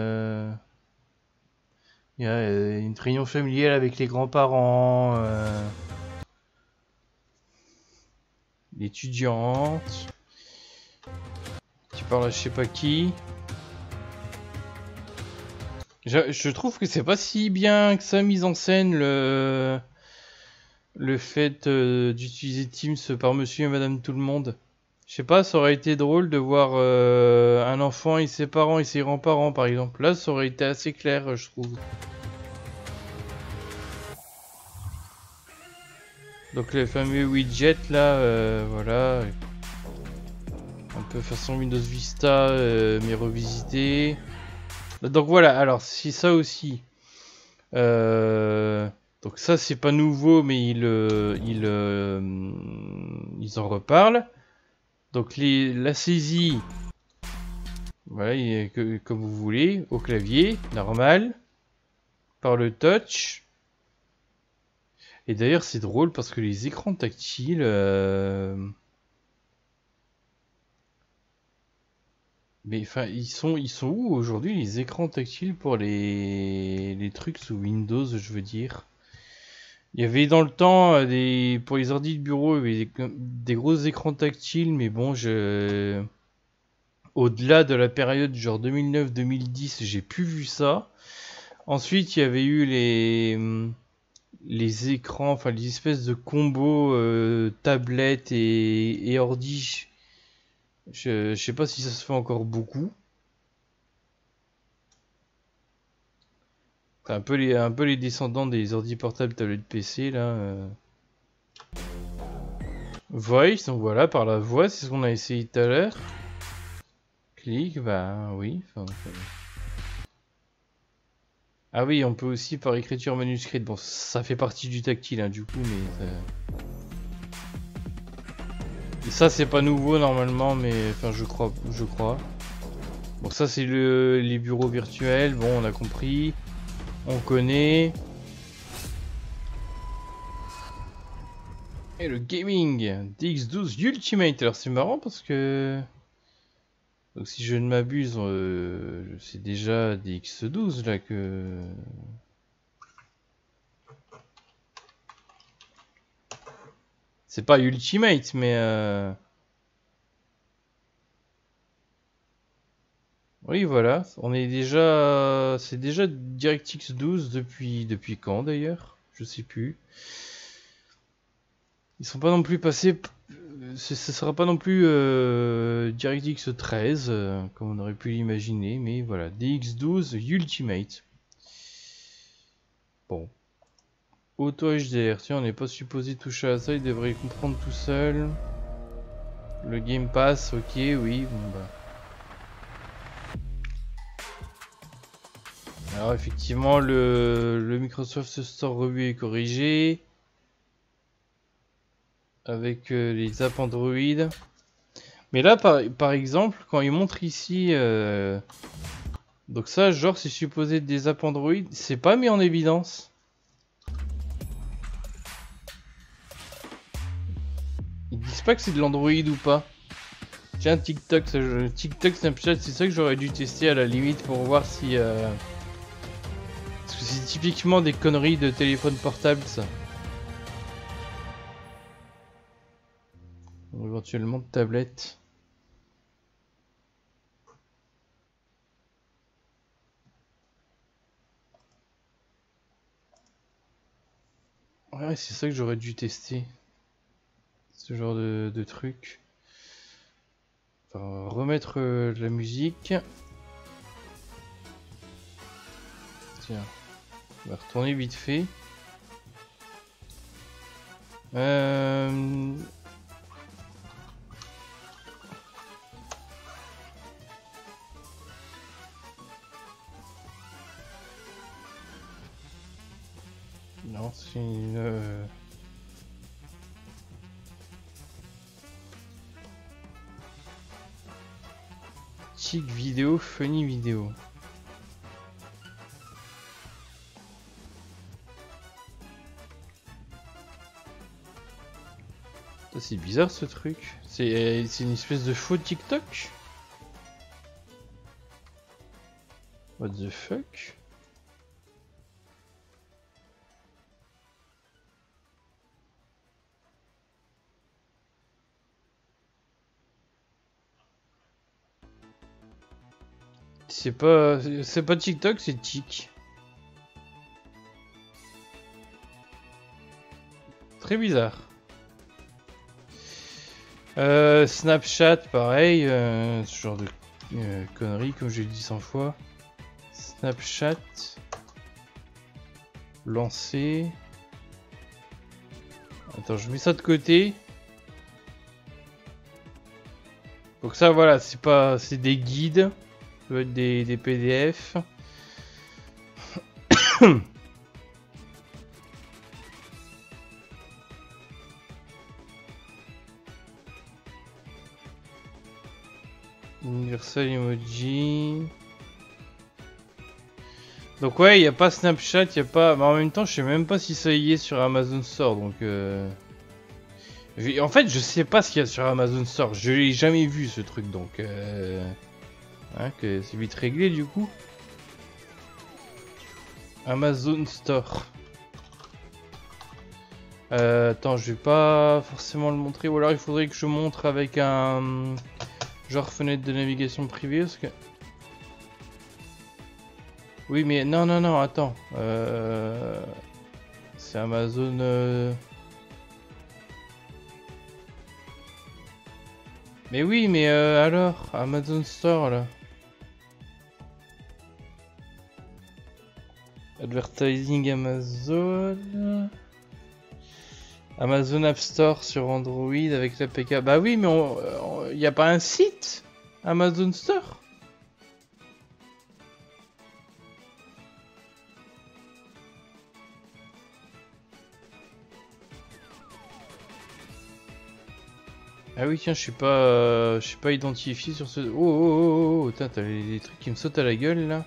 A: Il y a une réunion familiale avec les grands-parents, l'étudiante... Tu parles à je sais pas qui... Je trouve que c'est pas si bien que ça mise en scène le fait d'utiliser Teams par monsieur et madame tout le monde. Je sais pas, ça aurait été drôle de voir un enfant et ses parents et ses grands-parents par exemple. Là, ça aurait été assez clair, je trouve. Donc les fameux widgets là, voilà. Un peu façon Windows Vista, mais revisité. Donc voilà, alors c'est ça aussi. Donc ça c'est pas nouveau, mais ils en reparlent. Donc la saisie, voilà, comme vous voulez, au clavier, normal, par le touch. Et d'ailleurs c'est drôle parce que les écrans tactiles... Mais enfin, ils sont où aujourd'hui les écrans tactiles pour les trucs sous Windows, je veux dire. Il y avait dans le temps pour les ordi de bureau, il y avait des gros écrans tactiles, mais bon, au-delà de la période genre 2009-2010, j'ai plus vu ça. Ensuite, il y avait eu les écrans, enfin les espèces de combos tablettes et ordi. Je sais pas si ça se fait encore beaucoup. C'est un peu les descendants des ordi portables tablettes PC là. Voice, donc voilà, par la voix, c'est ce qu'on a essayé tout à l'heure. Clic, bah oui. Ah oui, on peut aussi par écriture manuscrite. Bon, ça fait partie du tactile, hein, du coup, mais... Et ça c'est pas nouveau normalement, mais enfin je crois. Bon ça c'est les bureaux virtuels, bon on a compris, on connaît. Et le gaming, DX12 Ultimate, alors c'est marrant parce que... Donc si je ne m'abuse, c'est déjà DX12 là que... C'est pas Ultimate, mais oui, voilà. On est déjà... C'est déjà DirectX 12 depuis quand d'ailleurs? Je sais plus. Ils sont pas non plus passés... Ce sera pas non plus DirectX 13, comme on aurait pu l'imaginer, mais voilà. DX12 Ultimate. Bon. Auto HDR, tiens, on n'est pas supposé toucher à ça, il devrait comprendre tout seul. Le Game Pass, ok, oui, bon bah. Alors effectivement, le Microsoft Store revu et corrigé. Avec les apps Android. Mais là, par exemple, quand il montre ici... donc ça, genre, c'est supposé être des apps Android, c'est pas mis en évidence. Ils disent pas que c'est de l'Android ou pas. Tiens, TikTok, TikTok, Snapchat, c'est ça que j'aurais dû tester à la limite pour voir si... Parce que c'est typiquement des conneries de téléphone portable, ça. Ou éventuellement de tablette. Ouais, c'est ça que j'aurais dû tester. Ce genre de truc. Enfin, remettre la musique. Tiens, on va retourner vite fait. Non, c'est une... Chic vidéo, funny vidéo. C'est bizarre ce truc. C'est une espèce de faux TikTok. What the fuck? C'est pas TikTok, c'est Tik. Très bizarre. Snapchat, pareil, ce genre de conneries, comme j'ai dit 100 fois. Snapchat. Lancer. Attends, je mets ça de côté. Donc ça, voilà, c'est des guides. Ça peut être des PDF. Universal Emoji. Donc ouais, il n'y a pas Snapchat, il n'y a pas... Mais en même temps, je sais même pas si ça y est sur Amazon Store, donc... En fait, je sais pas ce qu'il y a sur Amazon Store. Je l'ai jamais vu, ce truc, donc... Hein, que c'est vite réglé, du coup. Amazon Store. Attends, je vais pas forcément le montrer. Ou alors, il faudrait que je montre avec un... Genre fenêtre de navigation privée, parce que... Oui, mais non, attends. C'est Amazon... Mais oui, mais alors, Amazon Store, là. Advertising Amazon... Amazon App Store sur Android avec l'APK. Bah oui, mais il n'y a pas un site Amazon Store? Ah oui, tiens, je suis pas identifié sur ce... Oh, oh, oh, oh, putain, t'as les trucs qui me sautent à la gueule, là.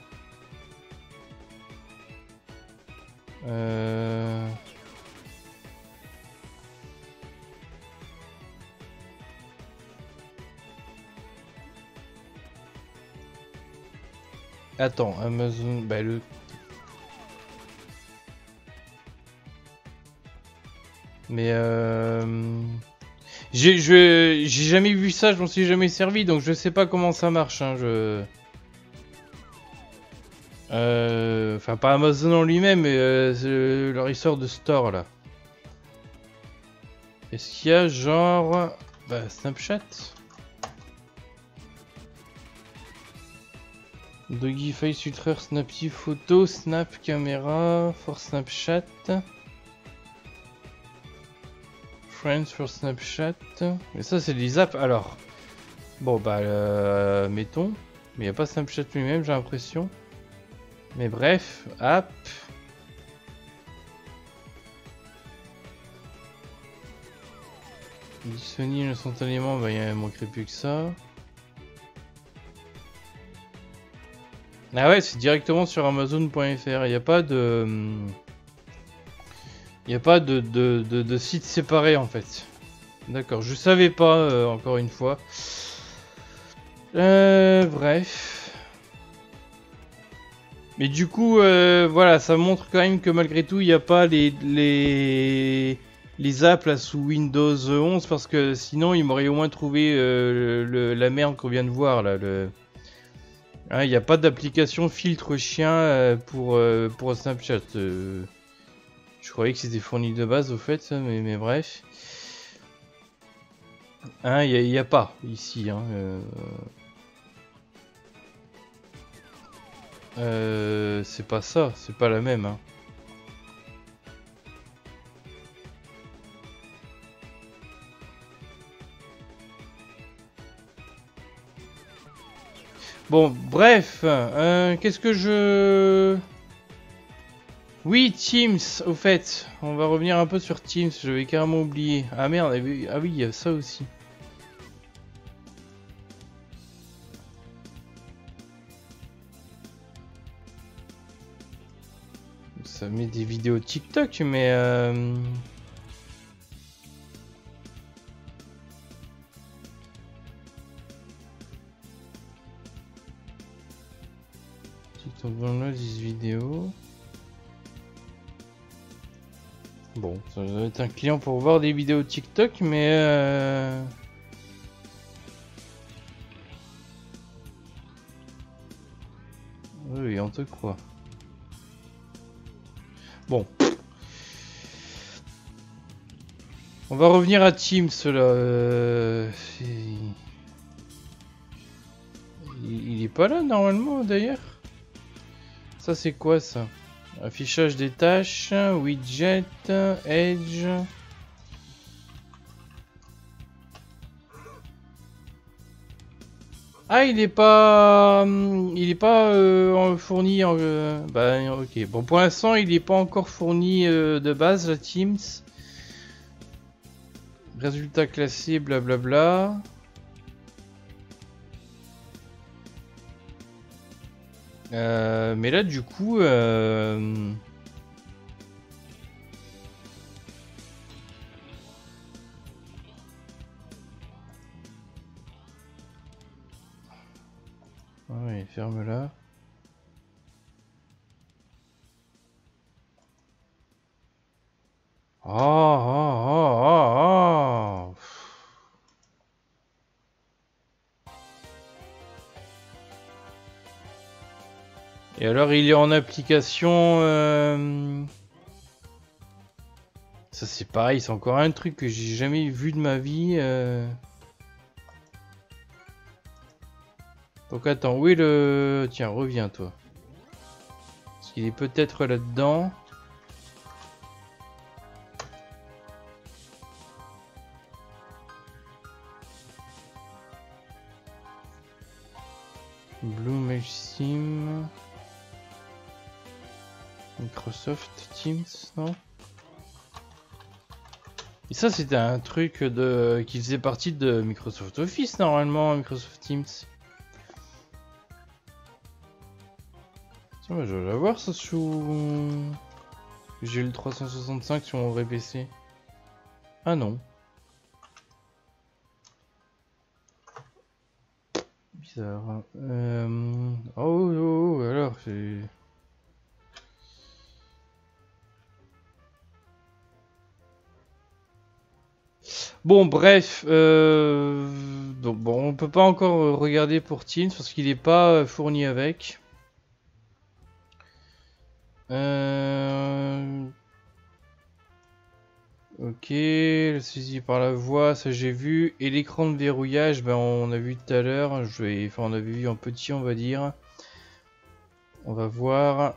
A: Attends, Amazon... Bah, le... Mais j'ai jamais vu ça, je m'en suis jamais servi, donc je sais pas comment ça marche. Hein, enfin, pas Amazon en lui-même, mais leur histoire de store là. Est-ce qu'il y a genre. Bah, Snapchat? Dogify, Sutreur, Snappy, Photo, Snap, Caméra, for Snapchat. Friends for Snapchat. Mais ça, c'est des apps. Alors. Bon, bah, mettons. Mais il n'y a pas Snapchat lui-même, j'ai l'impression. Mais bref, app. Disponible instantanément, bah, il manquerait plus que ça. Ah ouais, c'est directement sur Amazon.fr. Il n'y a pas de. Il n'y a pas de site séparé en fait. D'accord, je savais pas, encore une fois. Bref. Mais du coup, voilà, ça montre quand même que malgré tout, il n'y a pas les apps là sous Windows 11 parce que sinon, il m'aurait au moins trouvé la merde qu'on vient de voir là. Hein, il n'y a pas d'application filtre chien pour Snapchat. Je croyais que c'était fourni de base au fait, mais bref. Hein, il n'y a pas ici. Hein, c'est pas ça, c'est pas la même. Hein. Bon, bref, qu'est-ce que je... Oui, Teams, au fait, on va revenir un peu sur Teams, je vais carrément oublier. Ah merde, ah oui, il y a ça aussi. Ça met des vidéos TikTok, mais... TikTok download this vidéo. Bon, ça doit être un client pour voir des vidéos TikTok, mais... Oui, on te croit. Bon. On va revenir à Teams, là. Il est pas là, normalement, d'ailleurs. Ça, c'est quoi, ça? Affichage des tâches, widget, edge... Ah, il est pas fourni en... bah, ok. Bon, pour l'instant, il est pas encore fourni de base, la Teams. Résultat classé, blablabla. Mais là, du coup... Ouais, ferme-la. Oh. Et alors, il est en application... Ça, c'est pareil, c'est encore un truc que j'ai jamais vu de ma vie. Donc attends, où est le... Tiens, reviens toi. Parce qu'il est peut-être là-dedans. Blue Mesh Sim. Microsoft Teams, non? Et ça, c'était un truc qui faisait partie de Microsoft Office, normalement, Microsoft Teams. Tiens, bah, je vais la voir, ça, sous... J'ai le 365 sur mon vrai PC. Ah non. Bizarre. Oh, alors, c'est... Bon, bref, donc bon, on peut pas encore regarder pour Teams parce qu'il est pas fourni avec. Ok, la saisie par la voix, ça j'ai vu. Et l'écran de verrouillage, ben on a vu tout à l'heure. Enfin, on avait vu en petit, on va dire. On va voir.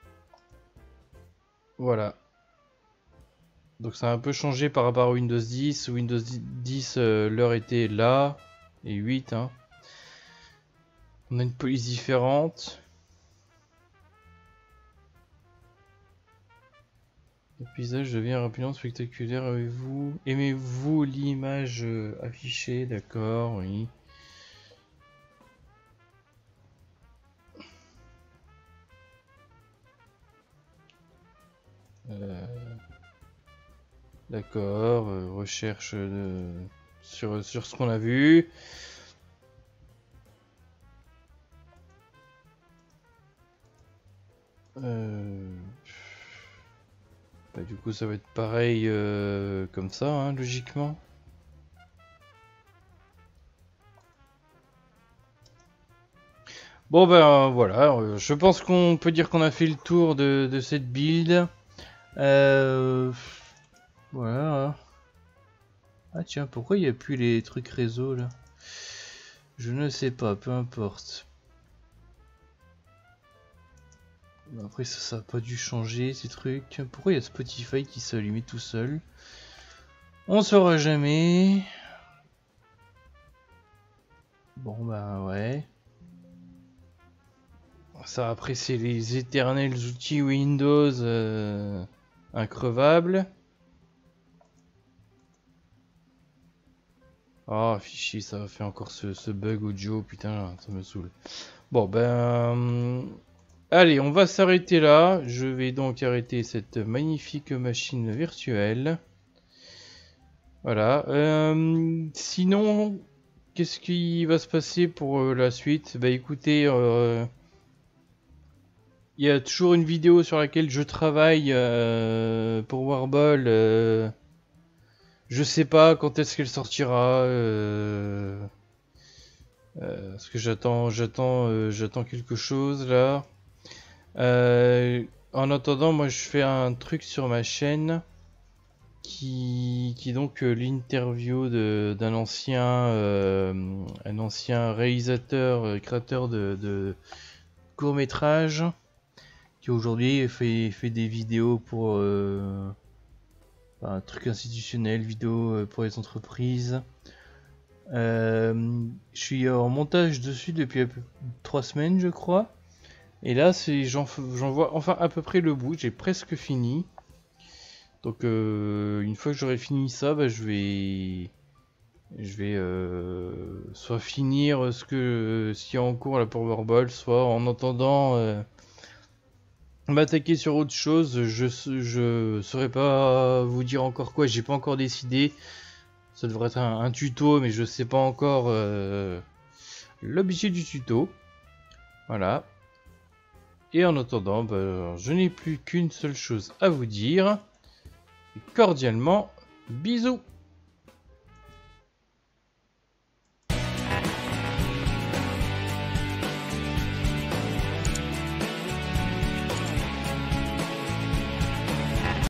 A: Voilà. Donc ça a un peu changé par rapport à Windows 10. Windows 10, l'heure était là. Et 8, hein. On a une police différente. Le paysage devient rapidement spectaculaire. Aimez-vous l'image affichée? D'accord, oui. D'accord, recherche sur ce qu'on a vu. Bah, du coup, ça va être pareil comme ça, hein, logiquement. Bon ben voilà, je pense qu'on peut dire qu'on a fait le tour de cette build. Voilà. Ah tiens, pourquoi il n'y a plus les trucs réseau là? Je ne sais pas, peu importe. Après ça n'a pas dû changer ces trucs. Pourquoi il y a Spotify qui s'allume tout seul? On saura jamais. Bon bah ouais. Ça après c'est les éternels outils Windows increvables. Ah fichier, ça va faire encore ce bug audio, putain ça me saoule. Bon ben... allez, on va s'arrêter là. Je vais donc arrêter cette magnifique machine virtuelle. Voilà. Sinon, qu'est-ce qui va se passer pour la suite? Bah écoutez, il y a toujours une vidéo sur laquelle je travaille pour Warball. Je sais pas quand est-ce qu'elle sortira. Parce que j'attends quelque chose là. En attendant, moi je fais un truc sur ma chaîne qui est donc l'interview d'un un ancien réalisateur, créateur de courts-métrages, qui aujourd'hui fait des vidéos pour un truc institutionnel, vidéo pour les entreprises. Je suis en montage dessus depuis 3 semaines, je crois. Et là, j'en vois enfin à peu près le bout. J'ai presque fini. Donc, une fois que j'aurai fini ça, bah, je vais soit finir ce qu'il y a en cours là pour Warball, soit en attendant m'attaquer sur autre chose. Je saurais pas vous dire encore quoi. J'ai pas encore décidé. Ça devrait être un tuto, mais je sais pas encore l'objet du tuto. Voilà. Et en attendant, bah, je n'ai plus qu'une seule chose à vous dire. Cordialement, bisous!